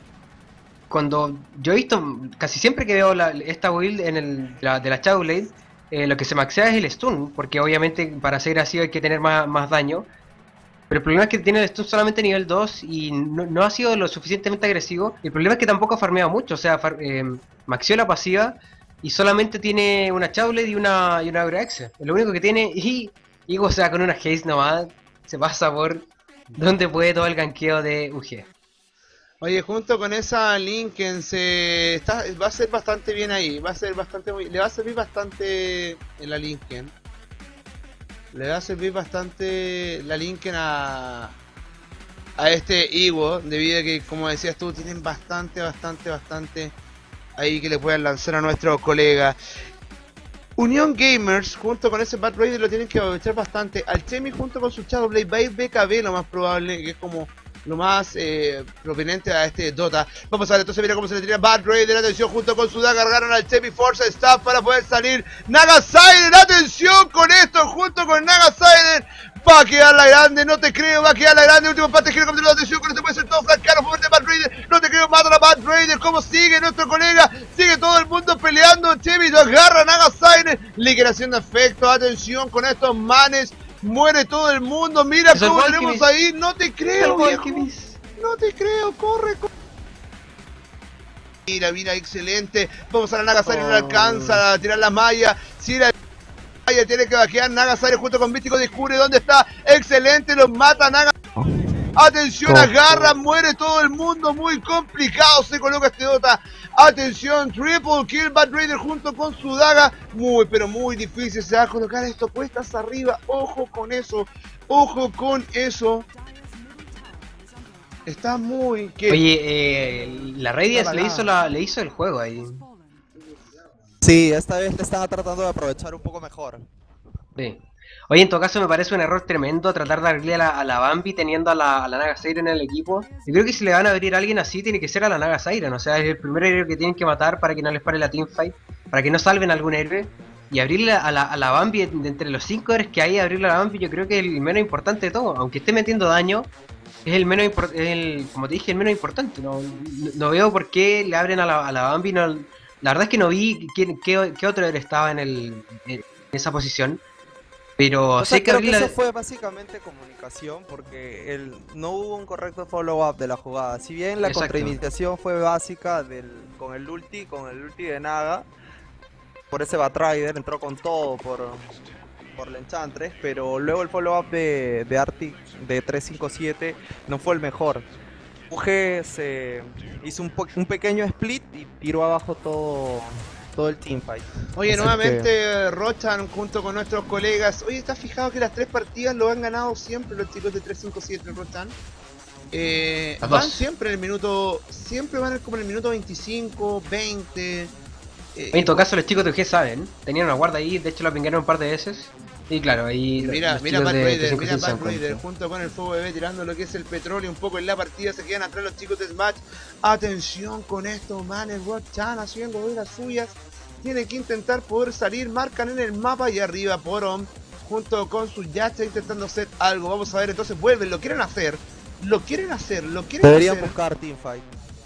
cuando yo he visto, casi siempre que veo esta build de la Chauble, lo que se maxea es el stun, porque obviamente para ser agresivo hay que tener más daño. Pero el problema es que tiene el stun solamente nivel 2 y no ha sido lo suficientemente agresivo. El problema es que tampoco ha farmeado mucho, o sea, maxió la pasiva y solamente tiene una Chaublade y una Auraxe. Es lo único que tiene y o sea, con una Haze nomás se pasa por donde puede todo el ganqueo de UG. Oye, junto con esa Linken va a ser bastante bien ahí, le va a servir bastante en la Linken. Le va a servir bastante la Linken a este Iwo, debido a que, como decías tú, tienen bastante ahí que le puedan lanzar a nuestros colegas. Unión Gamers, junto con ese Bad Raider, lo tienen que aprovechar bastante. Alchemy junto con su Shadowblade va a ir BKB, lo más probable, que es como lo más proveniente a este Dota. Vamos a ver, entonces mira cómo se le tira Bad Raider, atención, junto con su daga, cargaron al Alchemy Force Staff para poder salir. Naga Siren, atención con esto, junto con Naga Siren. Va a quedar la grande, no te creo, va a quedar la grande. Último parte, gira con atención, con esto puede ser todo flanqueado por de Bad Raider. No te creo, mata a Bad Raider. ¿Cómo sigue nuestro colega? Sigue todo el mundo peleando. Chevy lo agarra, Naga Siren. Liquidación de efecto, atención con estos manes. Muere todo el mundo, mira Es el cómo Alchemist. tenemos ahí. No te creo, viejo. Alchemist. No te creo, corre. Mira, excelente. Vamos a la Naga Siren, no alcanza a tirar la malla. Si la malla tiene que vaquear, Naga Siren junto con Místico descubre dónde está. Excelente, los mata Naga. Atención, agarra, muere todo el mundo. Muy complicado se coloca este Dota. Atención, triple kill Bad Raider junto con su daga. Pero muy difícil se va a colocar esto cuestas arriba. Ojo con eso. Ojo con eso. Está muy... ¿qué? Oye, la Radiance le hizo el juego ahí. Sí, esta vez le estaba tratando de aprovechar un poco mejor. Sí. Oye, en todo caso me parece un error tremendo tratar de abrirle a la Bambi teniendo a la Naga Siren en el equipo. Yo creo que si le van a abrir a alguien así tiene que ser a la Naga Siren, o sea, es el primer héroe que tienen que matar para que no les pare la teamfight, para que no salven a algún héroe. Y abrirle a la Bambi, de entre los 5 héroes que hay, abrirle a la Bambi yo creo que es el menos importante de todo. Aunque esté metiendo daño, es el menos como te dije, el menos importante. No veo por qué le abren a la Bambi. No, la verdad es que no vi qué otro héroe estaba en esa posición. Pero O sea, sé que creo que abrirle... eso fue básicamente comunicación porque no hubo un correcto follow-up de la jugada. Si bien la Exacto. contrainiciación fue básica con el ulti de Naga, por ese Batrider entró con todo por la Enchantress, pero luego el follow-up de Arctic de 357 no fue el mejor. UG se hizo un pequeño split y tiró abajo todo el teamfight. Oye, Así nuevamente Rochan junto con nuestros colegas. Oye, ¿estás fijado que las 3 partidas lo han ganado siempre los chicos de 357, Rochan? Las Van dos. siempre en el minuto... Siempre van como en el minuto 25, 20... En todo caso los chicos de UG saben, tenían una guarda ahí, de hecho la pingaron un par de veces. Y claro, ahí Mira los Bad chicos de Raider, 357 mira se dan Bad Raider, cuenta. junto con el fuego bebé tirando lo que es el petróleo un poco en la partida, se quedan atrás los chicos de Smash. Atención con estos manes, Rochan haciendo hoy las suyas. tiene que intentar poder salir, marcan en el mapa y arriba Porom junto con su Yacha intentando hacer algo. Vamos a ver, entonces vuelven, lo quieren hacer. Deberían buscar teamfight.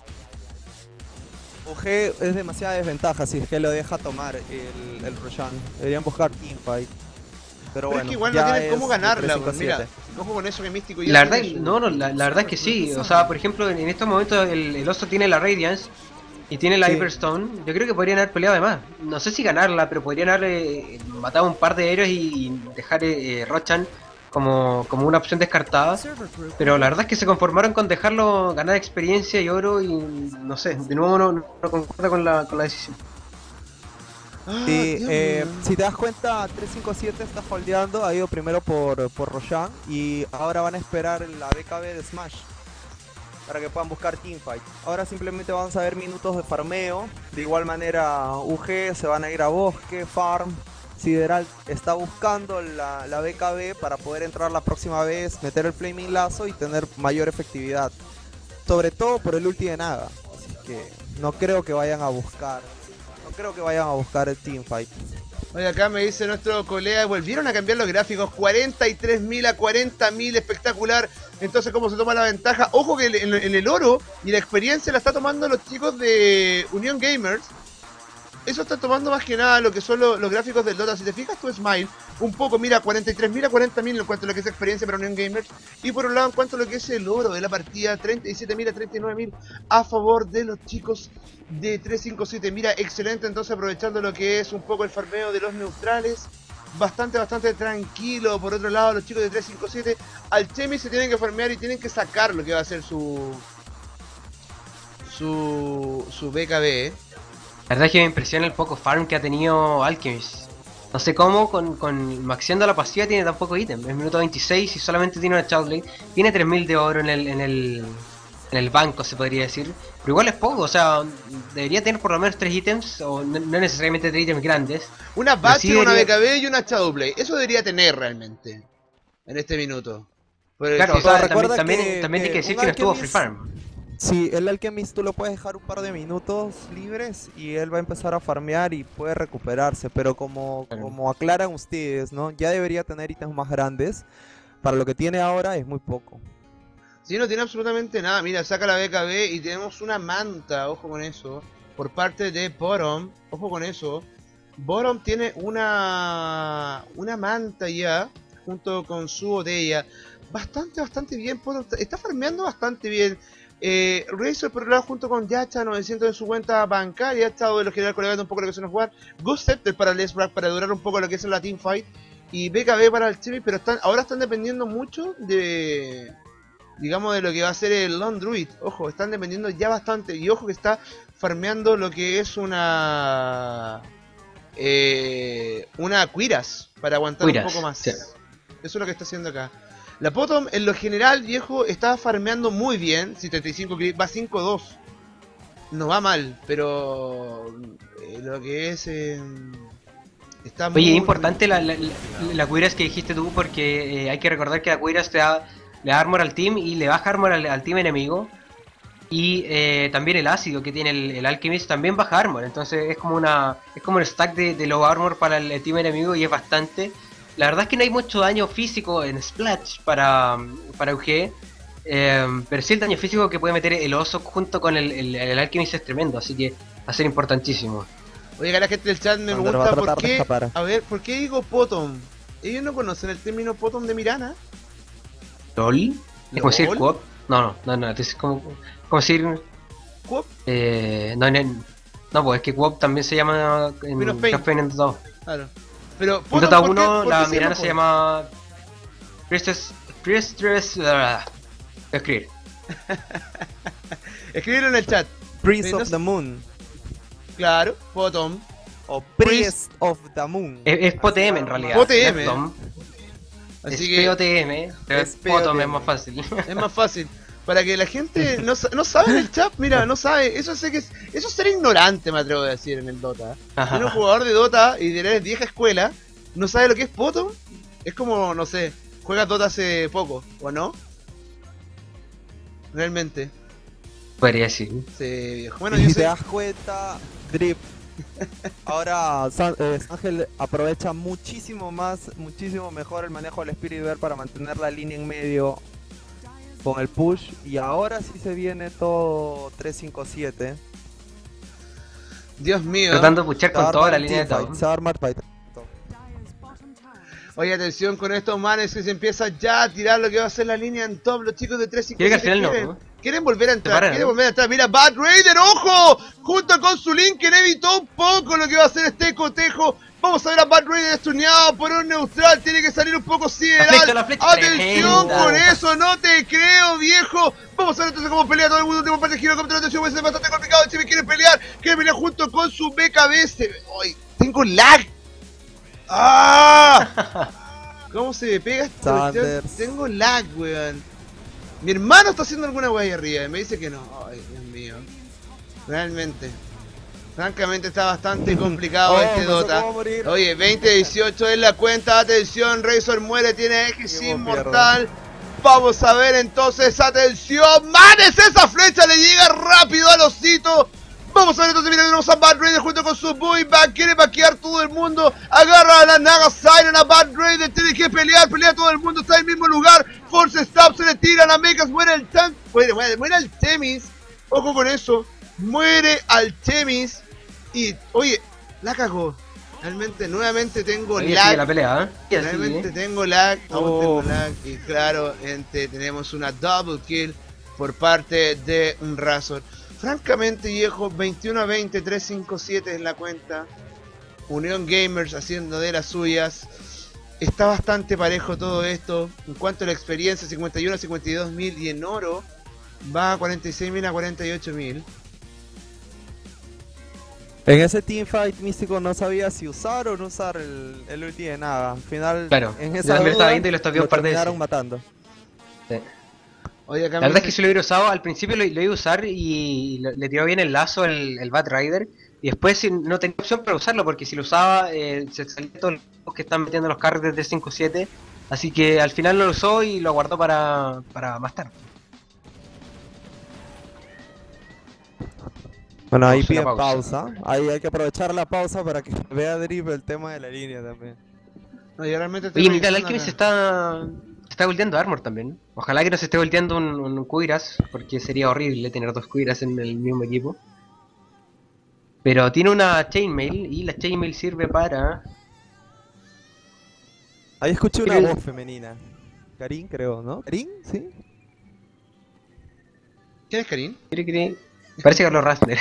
UG es demasiada desventaja si es que lo deja tomar el Roshan. Deberían buscar teamfight. Pero bueno, es que igual no tienen cómo ganarla, pues, mira, ojo con eso que Místico ya la verdad, tiene la verdad es que sí. O sea, por ejemplo, en estos momentos el oso tiene la Radiance y tiene la Sí. Hyperstone. Yo creo que podrían haber peleado además. No sé si ganarla, pero podrían haber matado un par de héroes y dejar Roshan como una opción descartada. Pero la verdad es que se conformaron con dejarlo ganar experiencia y oro y no sé, de nuevo no concuerdo con la decisión. Ah, Sí, Dios mío. si te das cuenta, 357 está holdeando, ha ido primero por Roshan y ahora van a esperar la BKB de Smash para que puedan buscar teamfight. Ahora simplemente vamos a ver minutos de farmeo. De igual manera UG se van a ir a bosque, farm. Sideral está buscando la BKB para poder entrar la próxima vez, meter el Flaming Lazo y tener mayor efectividad. Sobre todo por el ulti de Naga. Así que no creo que vayan a buscar. No creo que vayan a buscar el teamfight. Oye, acá me dice nuestro colega, volvieron a cambiar los gráficos, 43.000 a 40.000, espectacular. Entonces, ¿cómo se toma la ventaja? Ojo que en el oro y la experiencia la está tomando los chicos de Unión Gamers. Eso está tomando más que nada lo que son los gráficos del Dota. Si te fijas, tu Smile, un poco, mira, 43.000 a 40.000 en cuanto a lo que es experiencia para Unión Gamers. Y por un lado, en cuanto a lo que es el oro de la partida, 37.000 a 39.000 a favor de los chicos de 357. Mira, excelente, entonces aprovechando lo que es un poco el farmeo de los neutrales. Bastante tranquilo. Por otro lado, los chicos de 357 al Chemi se tienen que farmear y tienen que sacar lo que va a ser su BKB, La verdad es que me impresiona el poco farm que ha tenido Alchemist. No sé cómo, con maxiando la pasiva tiene tan poco ítem. Es minuto 26 y solamente tiene una Shoutblade. Tiene 3000 de oro en el banco, se podría decir. Pero igual es poco, o sea, debería tener por lo menos 3 ítems, o no necesariamente 3 ítems grandes. Una Pero sí Bastion, una debería- BKB y una Shadowplay. Eso debería tener realmente en este minuto. Pero Claro, o sí, sea, recuerda también que hay que decir un que no estuvo Free Alchemist- Farm. Sí, el Alchemist tú lo puedes dejar un par de minutos libres y él va a empezar a farmear y puede recuperarse, pero Claro. como aclaran ustedes, ¿no? Ya debería tener ítems más grandes. Para lo que tiene ahora es muy poco. sí, no tiene absolutamente nada. Mira, saca la BKB y tenemos una manta, ojo con eso, por parte de Borom. Ojo con eso. Borom tiene una manta ya, junto con su botella. Bastante bien. Borom está farmeando bastante bien. Razor por el lado junto con Yacha, 900 en su cuenta bancaria. Ha estado de lo general colegando un poco lo que se nos jugar. Ghost Scepter para Lesbrak para durar un poco lo que es la teamfight. Y BKB para el Chemi, pero ahora están dependiendo mucho de, digamos, de lo que va a ser el Lone Druid. Ojo, están dependiendo ya bastante. Y ojo que está farmeando lo que es una Quiras para aguantar Quiras, un poco más. sí. Eso es lo que está haciendo acá. La Potom, en lo general, viejo, está farmeando muy bien. 75 clips, va 5-2. No va mal, pero lo que es... está muy... Oye, importante la Cuiras que dijiste tú, porque hay que recordar que la Cuiras le da armor al team y le baja armor al team enemigo. Y también el ácido que tiene el Alchemist también baja armor. Entonces es como un stack de low armor para el team enemigo y es bastante. La verdad es que no hay mucho daño físico en Splash para UG. Pero sí el daño físico que puede meter el oso junto con el Alchemist es tremendo. Así que va a ser importantísimo. Oye, que la gente del chat me Thunder va a pregunta por tratar de qué... escapar. A ver, ¿por qué digo Potom? Ellos no conocen el término Potom de Mirana. ¿LOL? ¿Es como decir ¿LOL? co-op? No, es como decir... ¿Coop? No, pues es que co-op también se llama en Queen of Pain. Craft Pain en Dota 2. Claro. Pero En Potom, Dota ¿por qué- 1 por qué la Mirana se Potom? llama... Priestess... Voy a escribir. Escribirlo en el chat. Priest no of sé- the Moon Claro, Potom. o Priest of the Moon. Es POTM en realidad. POTM. no es DOM. Así Es que POTM, pero Es POTOM POTM. es más fácil. es más fácil. Para que la gente no sabe en el chat, mira, no sabe. Eso sé que eso es ser ignorante, me atrevo a decir, en el Dota. Ajá. Ser un jugador de Dota y de la vieja escuela, no sabe lo que es Potom. Es como, no sé, juegas Dota hace poco, ¿o no? Realmente. Podría decir. Sí, viejo. Bueno, Y yo si sé. te das cuenta, Drip Ahora Ángel aprovecha muchísimo mejor el manejo del Spirit Bear para mantener la línea en medio con el push. Y ahora sí se viene todo 3-5-7. Dios mío. Tratando de puchar con toda la línea de top. Se va a armar fight. Oye, atención con estos manes que se empieza ya a tirar lo que va a ser la línea en top. Los chicos de 3 y Quiere que al final no. quieren volver a entrar, Paran, quieren ¿no? volver a entrar. Mira, Bad Raider, ojo, junto con su Linken evitó un poco lo que va a ser este cotejo. Vamos a ver a Bad Raider estuneado por un neutral, tiene que salir un poco sideral. La flecha, Atención tremenda. con eso, no te creo, viejo. Vamos a ver entonces cómo pelea todo el mundo. Último parte de girocóptero, atención, puede ser bastante complicado. Chimi quiere pelear junto con su BKBS. Ay, tengo lag. ¡Ah! ¿Cómo se me pega esta cuestión? Sanders. Tengo lag, weón. Mi hermano está haciendo alguna weá ahí arriba y me dice que no. Ay, Dios mío. Realmente. Francamente está bastante complicado este pensó Dota. que iba a morir. Oye, 20-18 es la cuenta. Atención, Razor muere, tiene X Qué inmortal. Vamos a ver entonces, atención. ¡Manes! Esa flecha le llega rápido al osito. Vamos a ver entonces, mira, tenemos a Bad Raider junto con su Boy Back. Quiere vaquear todo el mundo. Agarra a la Naga Siren, a Bad Raider. Tiene que pelear, pelea todo el mundo. Está en el mismo lugar. Force Stop, se le tiran a Mechas. Muere el Tan. Muere al Temis. Ojo con eso. Muere al Temis. Y, oye, la cagó. Realmente, nuevamente tengo Oye, lag. sigue la pelea, ¿eh? Realmente tengo lag, aún tengo lag. Y claro, gente, tenemos una double kill por parte de Razor. Francamente, viejo, 21-20, 3-5-7 en la cuenta. Unión Gamers haciendo de las suyas. Está bastante parejo todo esto. En cuanto a la experiencia, 51 a 52 mil. Y en oro va a 46 mil a 48 mil. En ese teamfight místico no sabía si usar o no usar el ulti de Naga. Al final, Claro, en yo esa también lo estaba duda, viendo y lo estaba viendo un par de terminaron veces. matando. Sí. Oye, acá La verdad es que si lo hubiera usado, al principio lo iba a usar y le tiró bien el lazo el Bad Rider. Y después no tenía opción para usarlo, porque si lo usaba se salían todos los que están metiendo los carries desde 5-7. Así que al final no lo usó y lo guardó para más tarde. Bueno, ahí Vamos a una piden pausa. pausa. Ahí hay que aprovechar la pausa para que vea Drip el tema de la línea también. no, yo realmente estoy Oye, mira, el revisando Alchemist acá. se está volteando Armor también. Ojalá que no se esté volteando un Cuiras, porque sería horrible tener dos Cuiras en el mismo equipo. Pero tiene una Chainmail y la Chainmail sirve para... Ahí escuché una Creo- voz femenina. Karin, creo, ¿no? ¿Karin? ¿Sí? ¿Quién es Karin? Parece Carlos Rasner.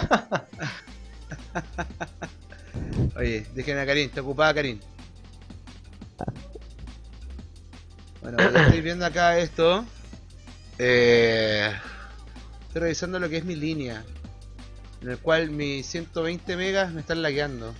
Oye, déjenme a Karin, está ocupada Karin. Bueno, yo estoy viendo acá esto. Estoy revisando lo que es mi línea. En el cual mis 120 megas me están lagueando.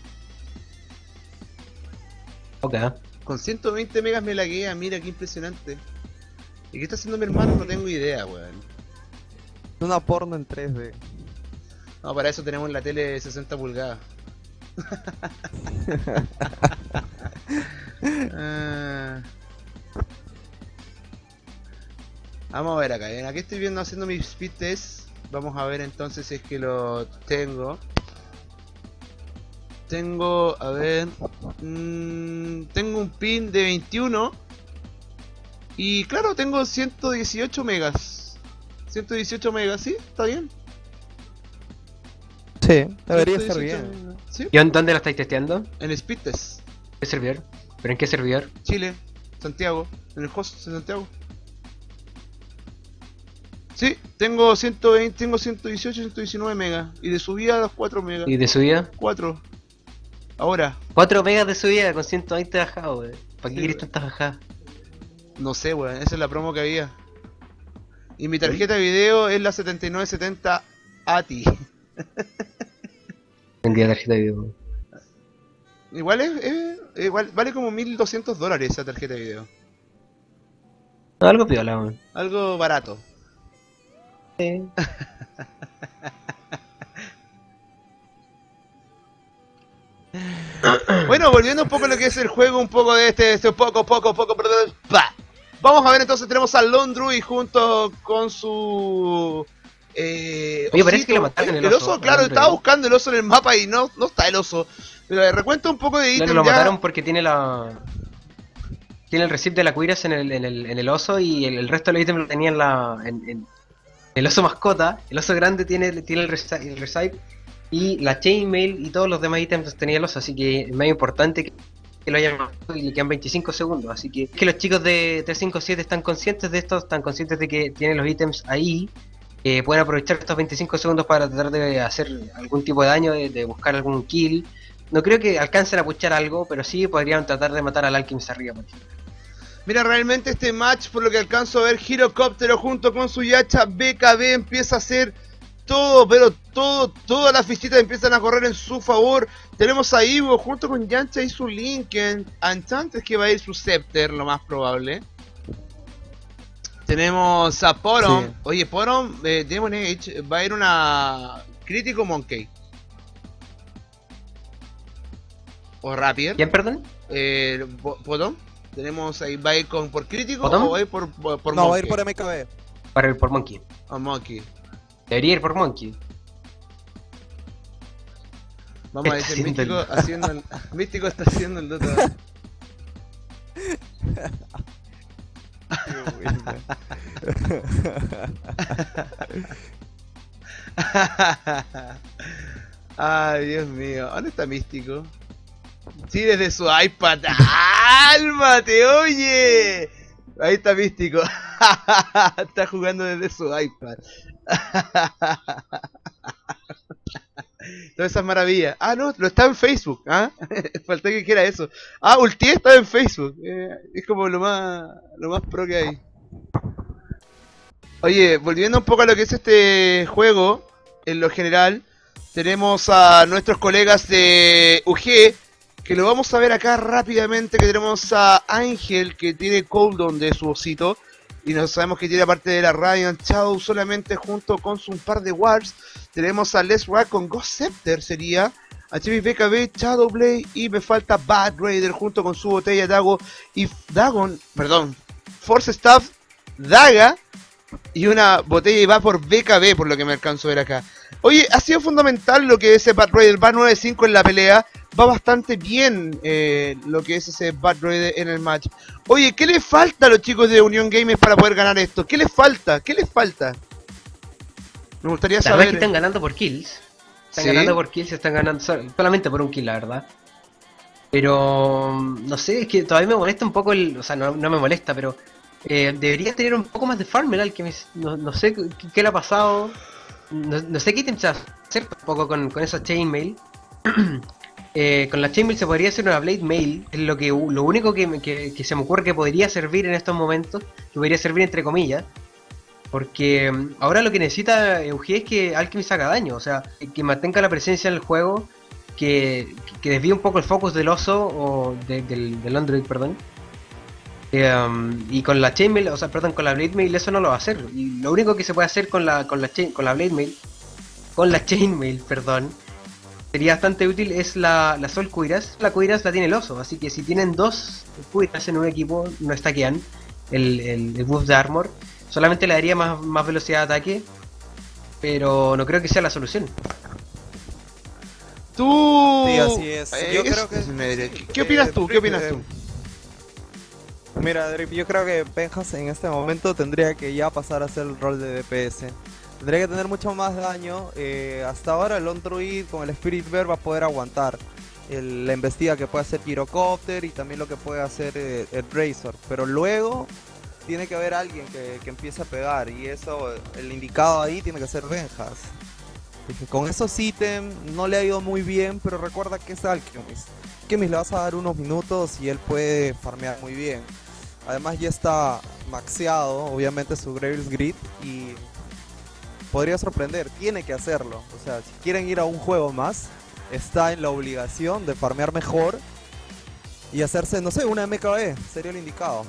Ok. Con 120 megas me laguea, mira qué impresionante. ¿Y qué está haciendo mi hermano? No tengo idea, weón. Una porno en 3D. No, para eso tenemos la tele de 60 pulgadas. Ah. Vamos a ver acá. Aquí estoy viendo haciendo mi speed test. Vamos a ver entonces si es que lo tengo. Tengo, a ver. Tengo un pin de 21. Y claro, tengo 118 megas. 118 megas, ¿sí? ¿Está bien? Sí, debería estar 118 bien. megas, ¿sí? ¿Y dónde lo estáis testeando? En speed test. ¿Qué servidor? ¿Pero en qué servidor? Chile, Santiago, en el host de Santiago. Sí, tengo 120, tengo 118, 119 megas. Y de subida a los 4 megas. ¿Y de subida? 4. Ahora, 4 megas de subida con 120 bajado, wey. ¿Para qué Sí, querés wey. tantas bajadas? no sé, weón, esa es la promo que había. Y mi tarjeta de video es la 7970 ATI. Vendía tarjeta de video. Igual igual, vale como $1200 esa tarjeta de video. No, algo piola, weón. Algo barato. Bueno, volviendo un poco a lo que es el juego, un poco de poco, perdón. ¡Bah! Vamos a ver entonces, tenemos a Lone Druid junto con su Oye, parece que lo mataron el oso, claro, estaba buscando el oso en el mapa y no está el oso. Pero recuenta un poco de ítem. Lo mataron porque tiene el receipt de la cuiras en el oso, y el resto de los ítems lo tenía en el oso mascota. El oso grande tiene el receipt, y la chainmail y todos los demás ítems los tenía el oso, así que es más importante que lo hayan matado, y le quedan 25 segundos. Así que los chicos de 357 están conscientes de esto, están conscientes de que tienen los ítems ahí. Pueden aprovechar estos 25 segundos para tratar de hacer algún tipo de daño, de buscar algún kill. No creo que alcancen a puchar algo, pero sí podrían tratar de matar al Alchemist arriba, por ejemplo. Mira, realmente este match, por lo que alcanzo a ver, Girocóptero junto con su Yacha BKB empieza a hacer todo, pero todas las fichitas empiezan a correr en su favor. Tenemos a Ivo junto con Yancha y su Linken. Enchantress que va a ir su Scepter, lo más probable. Tenemos a Porom. Sí. Oye, Porom, Demon Age, va a ir una Crítico Monkey. O Rapier. ¿Quién, perdón? Porom. Tenemos ahí, ¿va a ir por Crítico ¿Potom? o va a ir por no, Monkey? Va a ir por MKB. Para ir por Monkey. Monkey. Debería ir por Monkey. Vamos a decir, Místico está haciendo el Dota. Ay, Dios mío, ¿dónde está Místico? Sí, desde su iPad. ¡Álmate, oye! Ahí está Místico. Está jugando desde su iPad. Todas esas maravillas. Ah, no, lo está en Facebook. ¿Ah? Falté que quiera eso. Ah, Ulti está en Facebook. Es como lo más pro que hay. Oye, volviendo un poco a lo que es este juego, en lo general, tenemos a nuestros colegas de UG, que lo vamos a ver acá rápidamente, que tenemos a Ángel, que tiene cooldown de su osito, y no sabemos que tiene parte de la Radiant Shadow solamente junto con un par de wards. Tenemos a Les Rack con Ghost Scepter, sería a Chibi BKB, Shadowblade, y me falta Bad Raider junto con su botella Force Staff, Daga, y una botella y va por BKB, por lo que me alcanzo a ver acá. Oye, ha sido fundamental lo que es ese Bad Raider, va 9-5 en la pelea, va bastante bien lo que es ese Bad Raider en el match. Oye, ¿qué le falta a los chicos de Unión Gamers para poder ganar esto? ¿Qué les falta? ¿Qué les falta? Me gustaría saber. La verdad es que están ganando por kills. Están ganando por kills, están ganando solamente por un kill, la verdad. Pero no sé, es que todavía me molesta un poco o sea, no me molesta, pero debería tener un poco más de farm el Alchemist. No sé qué le ha pasado. No sé qué ítems hacer un poco con esa chainmail. Con la chainmail se podría hacer una blade mail. Es lo único que se me ocurre que podría servir en estos momentos. Que podría servir entre comillas. Porque ahora lo que necesita UG es que Alchemist haga daño. O sea, que mantenga la presencia en el juego. Que desvíe un poco el focus del oso. O del Android, perdón. Y con la chainmail, o sea, perdón, con la blade mail eso no lo va a hacer. Y lo único que se puede hacer con la blade mail, con la chainmail, perdón, sería bastante útil es la Sol Cuiras. La Cuiras la tiene el oso, así que si tienen dos Cuiras en un equipo, no stackean el buff de armor. Solamente le daría más velocidad de ataque, pero no creo que sea la solución. Sí, así es. Yo creo que ¿Qué opinas tú? ¿Qué opinas tú? Mira, Drip, yo creo que Penjas en este momento tendría que ya pasar a hacer el rol de DPS. Tendría que tener mucho más daño. Hasta ahora el Android con el Spirit Bear va a poder aguantar la embestida que puede hacer Gyrocopter y también lo que puede hacer el Razor. Pero luego tiene que haber alguien que empiece a pegar, y eso, el indicado ahí tiene que ser Penjas. Con esos ítems no le ha ido muy bien, pero recuerda que es Alchemist. Alchemist le vas a dar unos minutos y él puede farmear muy bien. Además ya está maxeado, obviamente, su Graves Grid, y podría sorprender, tiene que hacerlo. O sea, si quieren ir a un juego más, está en la obligación de farmear mejor y hacerse, no sé, una MKB, sería el indicado.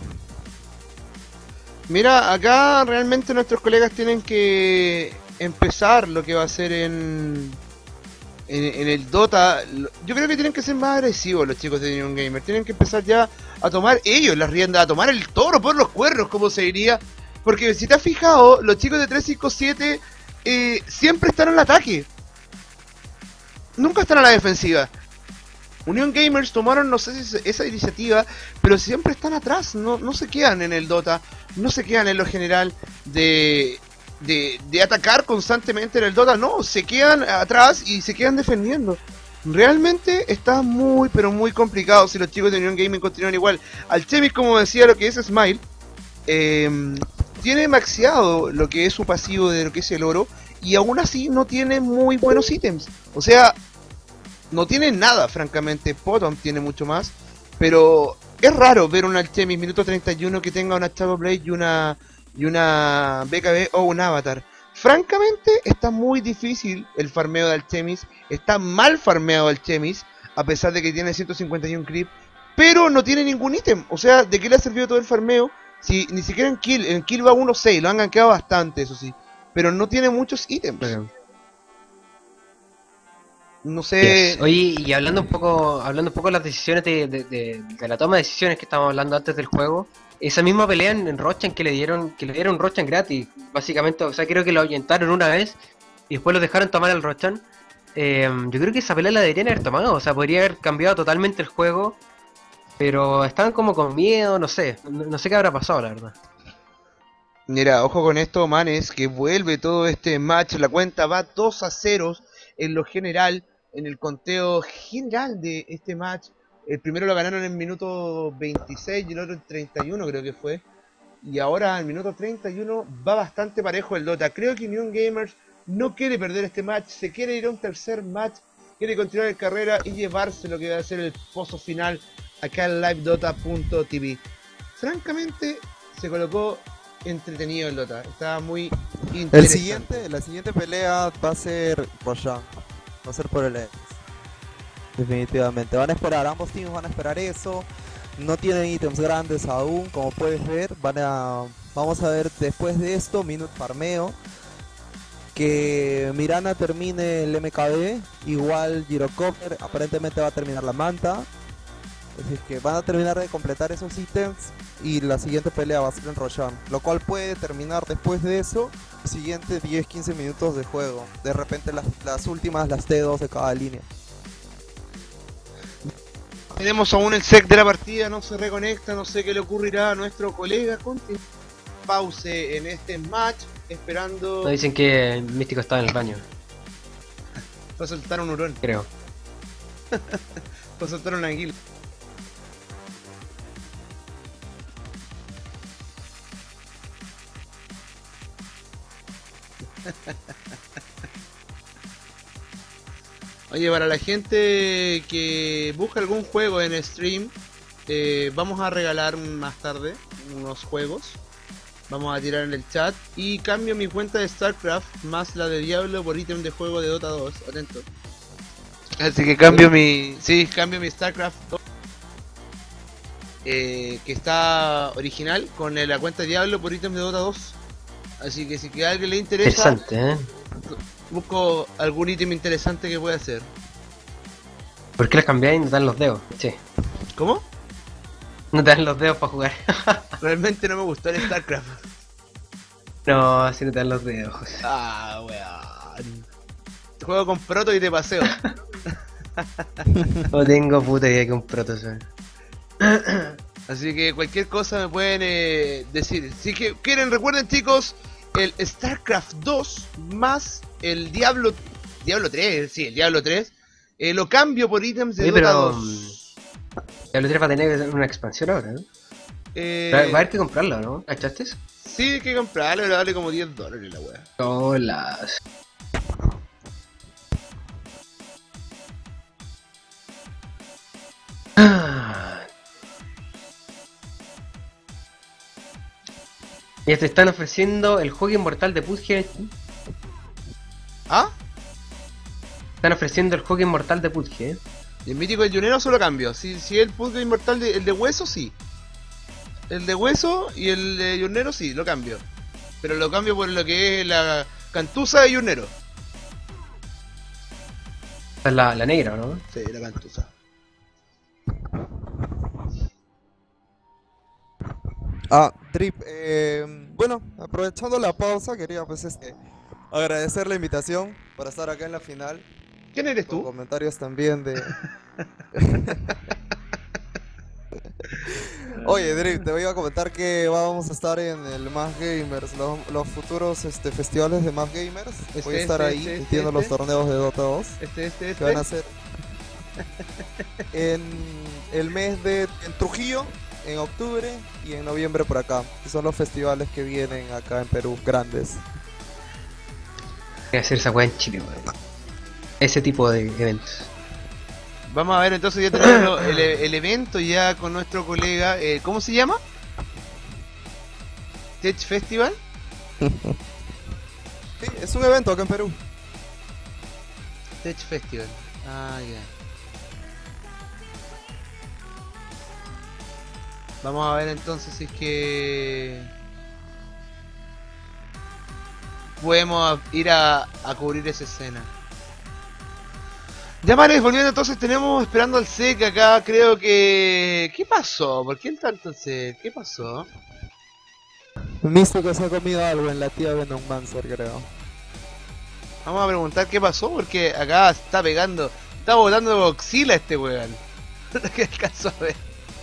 Mira, acá realmente nuestros colegas tienen que empezar lo que va a ser en el Dota. Yo creo que tienen que ser más agresivos los chicos de Union Gamer. Tienen que empezar ya a tomar ellos las riendas, a tomar el toro por los cuernos, como se diría. Porque si te has fijado, los chicos de 357 siempre están en el ataque. Nunca están a la defensiva. Unión Gamers tomaron, no sé si esa iniciativa, pero siempre están atrás, no se quedan en el Dota, no se quedan en lo general de atacar constantemente en el Dota, no, se quedan atrás y se quedan defendiendo. Realmente está muy, pero muy complicado si los chicos de Unión Gaming continúan igual. Alchemist, como decía, lo que es Smile, tiene maxeado lo que es su pasivo de lo que es el oro, y aún así no tiene muy buenos ítems. O sea, no tiene nada, francamente. Potom tiene mucho más, pero es raro ver un Alchemist minuto 31 que tenga una Shadow Blade y una BKB o un Avatar. Francamente, está muy difícil el farmeo de Alchemist. Está mal farmeado Alchemist, a pesar de que tiene 151 creep, pero no tiene ningún ítem. O sea, ¿de qué le ha servido todo el farmeo? Si ni siquiera en kill va 1-6, lo han gankeado bastante, eso sí, pero no tiene muchos ítems. No sé. Yes. Oye, y hablando un poco de las decisiones de la toma de decisiones que estábamos hablando antes del juego, esa misma pelea en Rochan que le dieron Rochan gratis, básicamente, o sea, creo que lo ahuyentaron una vez y después lo dejaron tomar al Rochan. Yo creo que esa pelea la deberían haber tomado, o sea, podría haber cambiado totalmente el juego, pero estaban como con miedo, no sé qué habrá pasado, la verdad. Mira, ojo con esto, manes, que vuelve todo este match, la cuenta va 2-0 en lo general, en el conteo general de este match. El primero lo ganaron en el minuto 26 y el otro en 31 creo que fue. Y ahora en el minuto 31 va bastante parejo el Dota. Creo que Union Gamers no quiere perder este match, se quiere ir a un tercer match, quiere continuar en carrera y llevarse lo que va a ser el pozo final acá en livedota.tv. Francamente, se colocó entretenido el Dota, estaba muy interesante. La siguiente pelea va a ser Roshan, va a ser por el X. Definitivamente, van a esperar, ambos teams van a esperar eso. No tienen ítems grandes aún, como puedes ver. Vamos a ver después de esto, Minute Farmeo. Que Mirana termine el MKB, igual Gyrocopter aparentemente va a terminar la manta. Así que van a terminar de completar esos ítems y la siguiente pelea va a ser en Roshan, lo cual puede terminar después de eso, siguientes 10-15 minutos de juego. De repente las últimas, las T2 de cada línea. Tenemos aún el sec de la partida, no se reconecta, no sé qué le ocurrirá a nuestro colega. Pause en este match, esperando. Nos dicen que el Místico estaba en el baño. Va a soltar un hurón. Creo. Va a soltar una anguila. Oye, para la gente que busca algún juego en stream, vamos a regalar más tarde unos juegos. Vamos a tirar en el chat. Y cambio mi cuenta de StarCraft más la de Diablo por ítem de juego de Dota 2. Atento. Así que cambio mi StarCraft 2, que está original, con la cuenta de Diablo por ítem de Dota 2. Así que si a alguien le interesa, interesante, busco algún ítem interesante que pueda hacer. ¿Por qué la cambiáis y no te dan los dedos? Sí. ¿Cómo? No te dan los dedos para jugar. Realmente no me gustó el StarCraft. No, así no te dan los dedos. Ah, weón. Juego con proto y te paseo. No tengo puta idea que un proto sea. Así que cualquier cosa me pueden decir. Si que quieren, recuerden, chicos, el StarCraft 2 más el Diablo 3, sí, el Diablo 3, lo cambio por ítems de Dota 2. Diablo 3 va a tener una expansión ahora, ¿no? Va a haber que comprarlo, ¿no? ¿Cachaste? Sí, hay que comprarlo, pero vale como $10 la wea. Hola. Ya te están ofreciendo el juego inmortal de Pudge. ¿Ah? Están ofreciendo el juego inmortal de Pudge. Y el mítico del Yunero solo cambio. Si el Pudge inmortal, el de hueso, sí. El de hueso y el de Yunero, sí, lo cambio. Pero lo cambio por lo que es la cantusa de Yunero. Esa es la negra, ¿no? Sí, la cantusa. Drip, bueno, aprovechando la pausa, quería pues agradecer la invitación para estar acá en la final. ¿Quién eres Con tú? comentarios también de... Oye, Drip, te voy a comentar que vamos a estar en el Más Gamers, los futuros festivales de Más Gamers. Voy a estar ahí, entiendo los torneos de Dota 2. Que van a ser en el mes en Trujillo, en octubre y en noviembre por acá. Que son los festivales que vienen acá en Perú, grandes. Hay que hacer esa weá en Chile, weón. Ese tipo de eventos. Vamos a ver, entonces ya tenemos el evento ya con nuestro colega. ¿Cómo se llama? Tech Festival. Sí, es un evento acá en Perú. Tech Festival. Ah, ya. Vamos a ver entonces si es que podemos ir a cubrir esa escena. Ya, Mares, volviendo entonces, tenemos esperando al SEC acá, creo que... ¿Qué pasó? ¿Por qué tanto el SEC? ¿Qué pasó? Místico se ha comido algo en la tía Venom Mancer, creo. Vamos a preguntar qué pasó, porque acá está pegando, está botando boxila este weón. ¿Qué alcanzó a ver?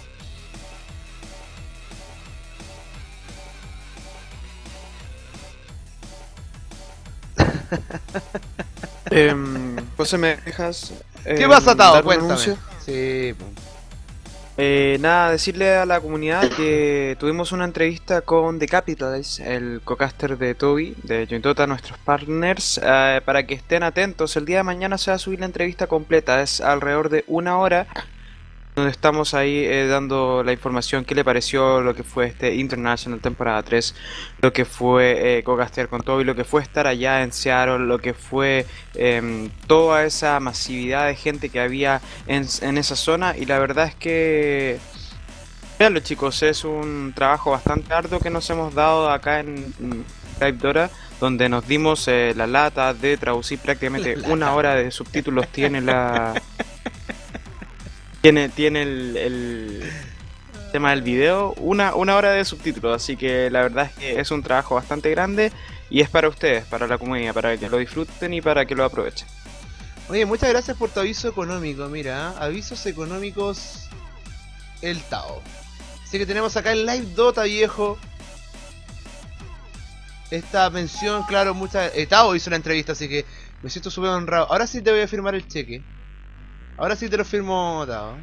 José, ¿me dejas ¿Qué pasa, Tao? dar un Cuéntame. anuncio? Sí, po. Nada, decirle a la comunidad que tuvimos una entrevista con The Capitals, el co-caster de Toby, de Joint Dota, nuestros partners, para que estén atentos. El día de mañana se va a subir la entrevista completa, es alrededor de 1 hora, donde estamos ahí dando la información, qué le pareció lo que fue este International temporada 3, lo que fue co-caster con Toby, lo que fue estar allá en Seattle, lo que fue toda esa masividad de gente que había en esa zona. Y la verdad es que, véanlo, chicos, es un trabajo bastante arduo que nos hemos dado acá en Live Dota, donde nos dimos la lata de traducir prácticamente 1 hora de subtítulos. Tiene la... Tiene el tema del video, una hora de subtítulos, así que la verdad es que es un trabajo bastante grande y es para ustedes, para la comunidad, para que lo disfruten y para que lo aprovechen. Oye, muchas gracias por tu aviso económico, mira, avisos económicos el Tao. Así que tenemos acá el Live Dota, viejo. Esta mención, claro, Tao hizo una entrevista, así que me siento súper honrado. Ahora sí te voy a firmar el cheque. Ahora sí te lo firmo, Tao.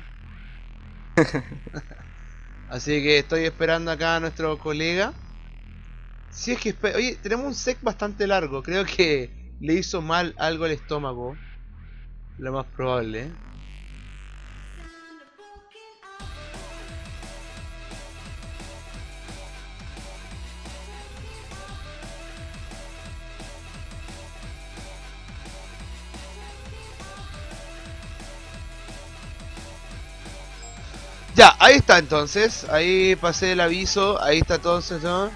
Así que estoy esperando acá a nuestro colega. Si es que oye, tenemos un sec bastante largo. Creo que le hizo mal algo al estómago. Lo más probable. Ya, ahí está entonces. Ahí pasé el aviso. Ahí está entonces, ¿no?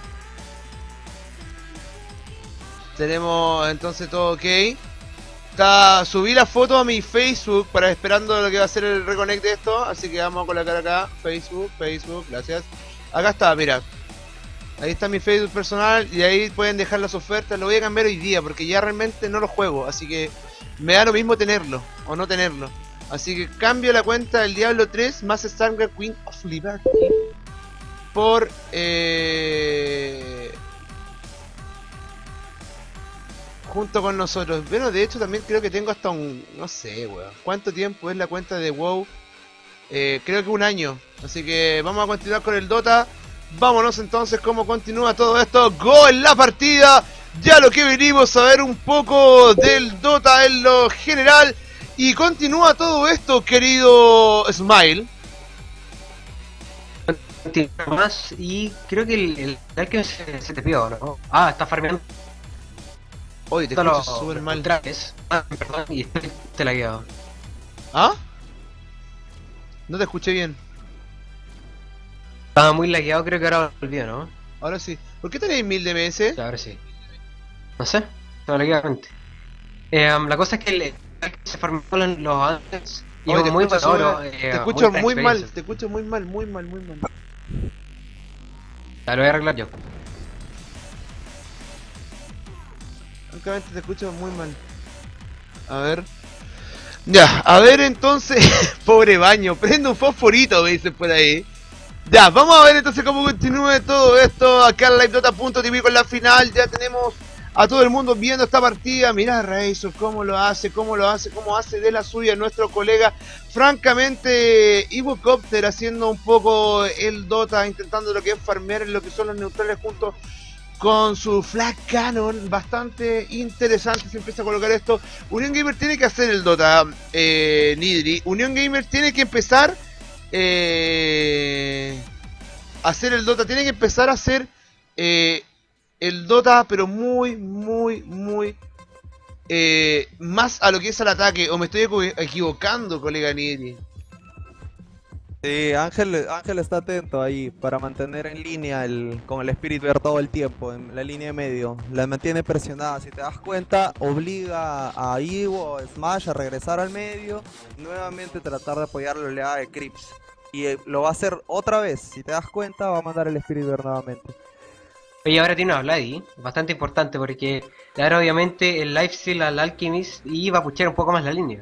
Tenemos entonces todo ok. Subí la foto a mi Facebook para esperando lo que va a ser el reconnect de esto. Así que vamos a colocar acá. Facebook, gracias. Acá está, mira. Ahí está mi Facebook personal. Y ahí pueden dejar las ofertas. Lo voy a cambiar hoy día porque ya realmente no lo juego. Así que me da lo mismo tenerlo o no tenerlo. Así que cambio la cuenta del Diablo 3 más Stargate Queen of Liberty por junto con nosotros. Bueno, de hecho también creo que tengo hasta un... no sé, weón. ¿Cuánto tiempo es la cuenta de WoW? Creo que 1 año. Así que vamos a continuar con el Dota. Vámonos entonces cómo continúa todo esto. Go en la partida. Ya lo que venimos a ver un poco del Dota en lo general. Y continúa todo esto, querido Smile. Continúa más y creo que el Darken se te pidió, ¿no? Ah, está farmeando. Oye, te escucho súper mal. Perdón, y te la quedo. ¿Ah? No te escuché bien. Estaba muy lagueado, creo que ahora volvió, ¿no? Ahora sí. ¿Por qué tenéis 1000 DMS? Ya, ahora sí. No sé, estaba lagueadamente. La cosa es que el se farmeó los antes y Oye, muy te escucho buena muy mal, experiencia. te escucho muy mal. Ya lo voy a arreglar yo. Francamente te escucho muy mal. A ver. Ya, a ver entonces. Pobre baño, prende un fosforito, me dicen por ahí. Ya, vamos a ver entonces cómo continúa todo esto acá en LiveDota.tv con la final. Ya tenemos a todo el mundo viendo esta partida. Mirá Razor cómo lo hace, cómo hace de la suya nuestro colega. Francamente, Evocopter haciendo un poco el Dota, intentando lo que es farmear en lo que son los neutrales junto con su Flag Cannon, bastante interesante. Se empieza a colocar esto. Unión Gamer tiene que hacer el Dota, Nidri. Unión Gamer tiene que empezar a hacer el Dota. Tiene que empezar a hacer el Dota, pero muy más a lo que es al ataque. O me estoy equivocando, colega Nidri. Sí, Ángel está atento ahí para mantener en línea con el Spirit Bear todo el tiempo, en la línea de medio. La mantiene presionada, si te das cuenta, obliga a Ivo o Smash a regresar al medio, nuevamente tratar de apoyar la oleada de Creeps. Y lo va a hacer otra vez, si te das cuenta, va a mandar el Spirit Bear nuevamente. Oye, ahora tiene una Vladi, bastante importante porque le dará obviamente el lifesteal al Alchemist y va a puchar un poco más la línea.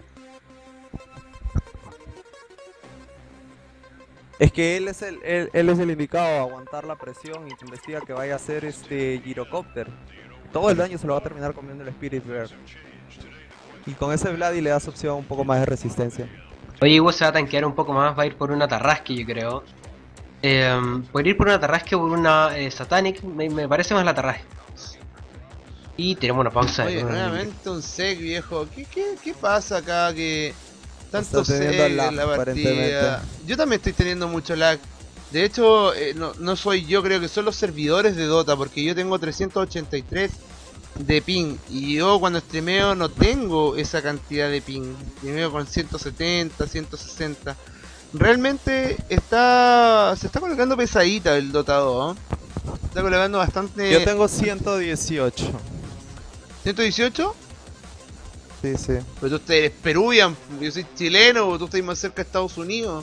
Es que él es el indicado a aguantar la presión y que investiga que vaya a hacer Gyrocopter. Todo el daño se lo va a terminar comiendo el Spirit Bear. Y con ese Vladi le das opción un poco más de resistencia. Oye, Ivo se va a tanquear un poco más, va a ir por una Tarrasque, yo creo. Por ir por una Tarrasque o por una Satanic, me parece más la Tarrasque. Y tenemos una pausa. Oye, nuevamente un sec, viejo. ¿Qué pasa acá? Que tanto está sec teniendo lag, en la partida. aparentemente. Yo también estoy teniendo mucho lag. De hecho, no soy yo, creo que son los servidores de Dota, porque yo tengo 383 de ping. Y yo cuando streameo no tengo esa cantidad de ping. Streameo con 170, 160. Realmente se está colocando pesadita el Dota 2, ¿eh? Está colocando bastante. Yo tengo 118. ¿118? Sí. Pero tú eres peruvian, yo soy chileno, tú estás más cerca de Estados Unidos.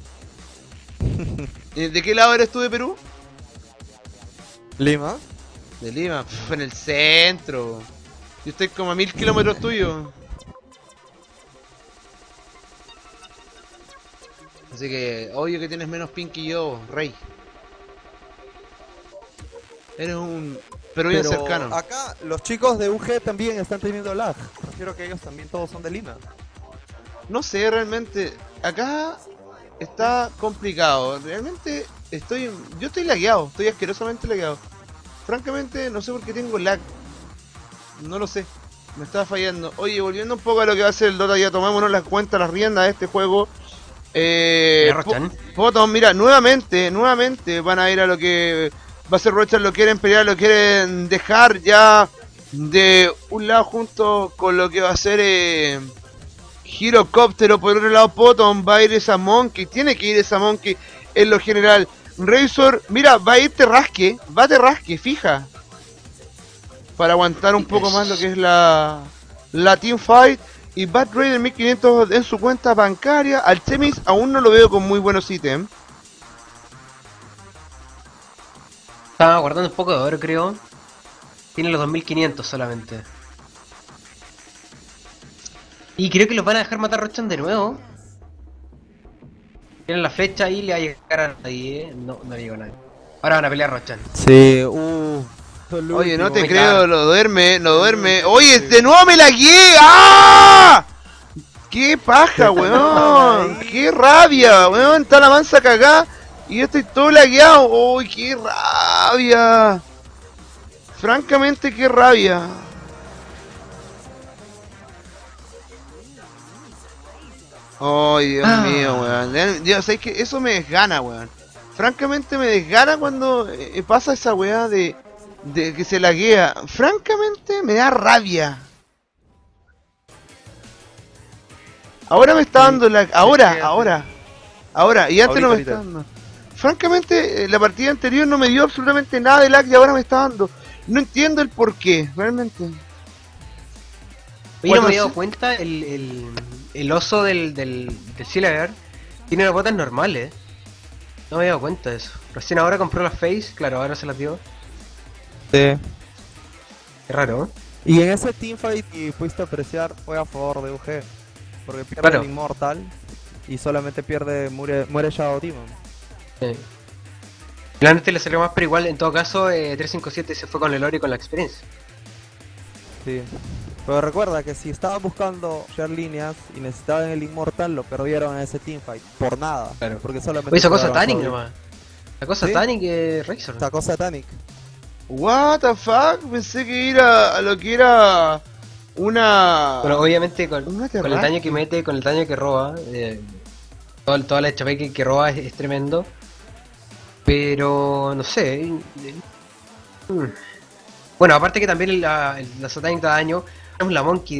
¿De qué lado eres tú de Perú? ¿Lima? De Lima, en el centro. Yo estoy como a 1000 kilómetros tuyo. Así que, obvio que tienes menos ping que yo, rey. Eres un peruviano Pero cercano. acá los chicos de UG también están teniendo lag. Prefiero que ellos también todos son de Lima. No sé, realmente, acá está complicado. Realmente yo estoy lagueado, estoy asquerosamente lagueado. Francamente, no sé por qué tengo lag. No lo sé, me está fallando. Oye, volviendo un poco a lo que va a ser el Dota, ya tomémonos las cuentas, las riendas de este juego. Potom, mira, nuevamente van a ir a lo que va a ser Rochan, lo quieren pelear, lo quieren dejar ya de un lado junto con lo que va a ser Gyrocopter. Por otro lado Potom, va a ir esa Monkey, tiene que ir esa Monkey en lo general. Razor, mira, va a ir Terrasque, fija, para aguantar un poco más lo que es la teamfight. Y Bad Raider 1500 en su cuenta bancaria. Alchemist aún no lo veo con muy buenos ítems. Estaba guardando un poco de oro, creo. Tiene los 2500 solamente. Y creo que los van a dejar matar Rochan de nuevo. Tienen la flecha ahí, le va a llegar a nadie, No le llegó a nadie. Ahora van a pelear Rochan. Sí, Oye, no te creo, lo duerme. Oye, de nuevo me lagué. ¡Ah! ¡Qué paja, weón! ¡Qué rabia, weón! Está la mansa cagada y yo estoy todo lagueado. ¡Uy, qué rabia! Francamente, qué rabia. ¡Ay, Dios mío, weón! Dios, ¿sabes qué? Eso me desgana, weón. Francamente me desgana cuando pasa esa weá de que se laguea. Francamente me da rabia. Ahora me está dando lag. Ahora. Y antes no me está dando. Francamente, la partida anterior no me dio absolutamente nada de lag y ahora me está dando. No entiendo el porqué, realmente. Oye, no me había dado cuenta, el oso del Silver tiene las botas normales. No me había dado cuenta de eso. Recién ahora compró las Face, claro, ahora se las dio. Sí. Qué raro, ¿eh? Y en ese teamfight que pudiste apreciar fue a favor de UG. Porque pierde Claro. el Immortal y solamente muere Shadow Demon. Finalmente le salió más, pero igual en todo caso 357 se fue con el oro y con la experiencia. Sí. Pero recuerda que si estaban buscando share líneas y necesitaban el Immortal, lo perdieron en ese teamfight. Por nada. Claro. Porque solamente Oye, esa cosa jugaron Tanic solo. nomás. La cosa ¿Sí? Tanic es Razor. Esta cosa Tanic. What the fuck, pensé que era a lo que era una... Bueno, obviamente con una el terraza. daño que mete, con el daño que roba, toda la HP que roba es tremendo. Pero no sé. Bueno, aparte que también la Satanic da daño. Tenemos la Monkey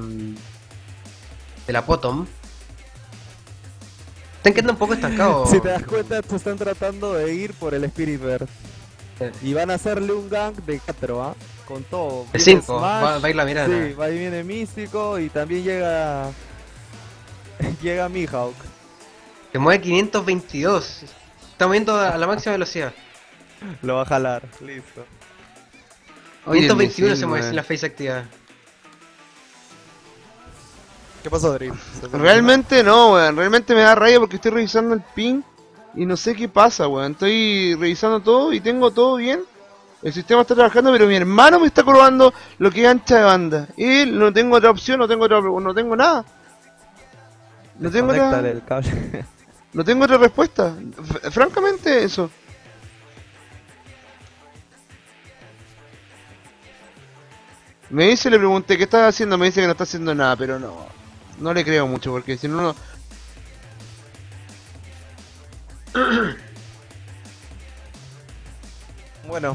de la Potom. Están quedando un poco estancados. Si te das cuenta, se están tratando de ir por el Spirit Bird. Y van a hacerle un gank de 4, ¿ah? Con todo. El Viene 5, Smash, va a ir la mirada. Sí, ahí viene Místico y también llega... llega Mihawk. Se mueve 522. Está moviendo a la máxima velocidad. Lo va a jalar, listo. Oye, 521 sí, se mueve man. sin la face activada. ¿Qué pasó, Drip? Realmente no, weón. Realmente me da rabia porque estoy revisando el ping y no sé qué pasa, weón. Estoy revisando todo y tengo todo bien. El sistema está trabajando, pero mi hermano me está probando lo que es ancha de banda. Y no tengo otra opción, no tengo nada. No tengo Conéctale otra, el cable. no tengo otra respuesta. Francamente, eso. Me dice, le pregunté qué estás haciendo, me dice que no está haciendo nada, pero no le creo mucho porque si no, Bueno.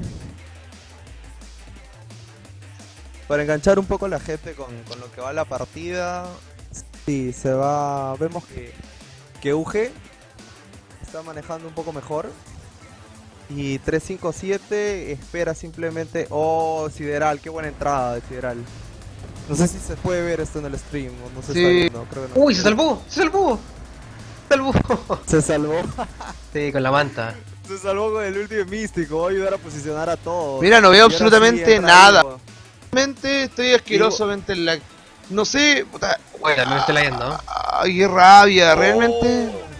Para enganchar un poco a la gente con lo que va la partida. Sí, se va. Vemos que UG está manejando un poco mejor. Y 357 espera simplemente. Oh, Sideral, qué buena entrada de Sideral. No sé si se puede ver esto en el stream o no se Sí. está viendo, creo que no. ¡Uy, se salvó! ¡Se salvó! ¡Se salvó! Se salvó. Sí, con la manta. Se salvó con el último místico. Va a ayudar a posicionar a todos. Mira, no veo Y ahora absolutamente sí entra nada. Ivo. realmente estoy asquerosamente en la... No sé, puta... Oye, también estoy leyendo, ¿no? Ay, qué rabia, realmente... Oh.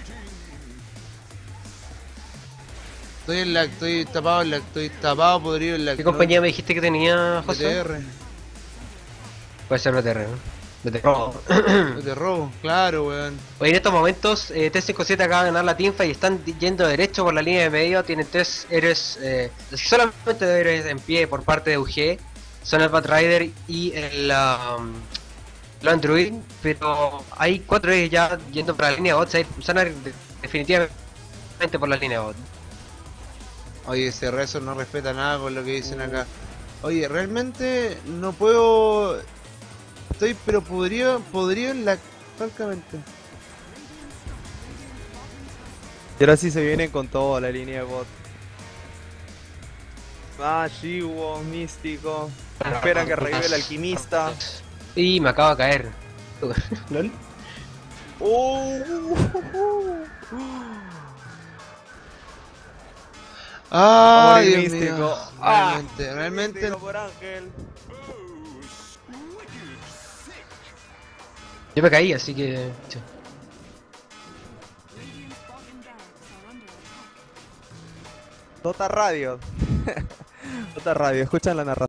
Estoy tapado, podrido en la... ¿Qué compañía me dijiste que tenía, José? BTR. Puede ser BTR, ¿no? BTR. Te robo, claro, weón. Oye, en estos momentos, T57 acaba de ganar la teamfight y están yendo derecho por la línea de medio. Tienen 3 héroes, solamente 2 héroes en pie por parte de UG. Son el Batrider y el Android, pero hay 4 héroes ya yendo por la línea de bot. Se van a ir definitivamente por la línea de bot. Oye, ese Razor no respeta nada con lo que dicen acá. Oye, realmente no puedo... pero podría en la... Francamente. Y ahora sí se vienen con todo la línea de bot. Iwo, Místico. Esperan que revive el alquimista. Y me acaba de caer. ¿Lol? Ay, Amor y Dios místico. mío. Ah, Realmente... Místico por Ángel. Yo me caí, así que... Dota Radio. Dota Radio, escuchan la narración.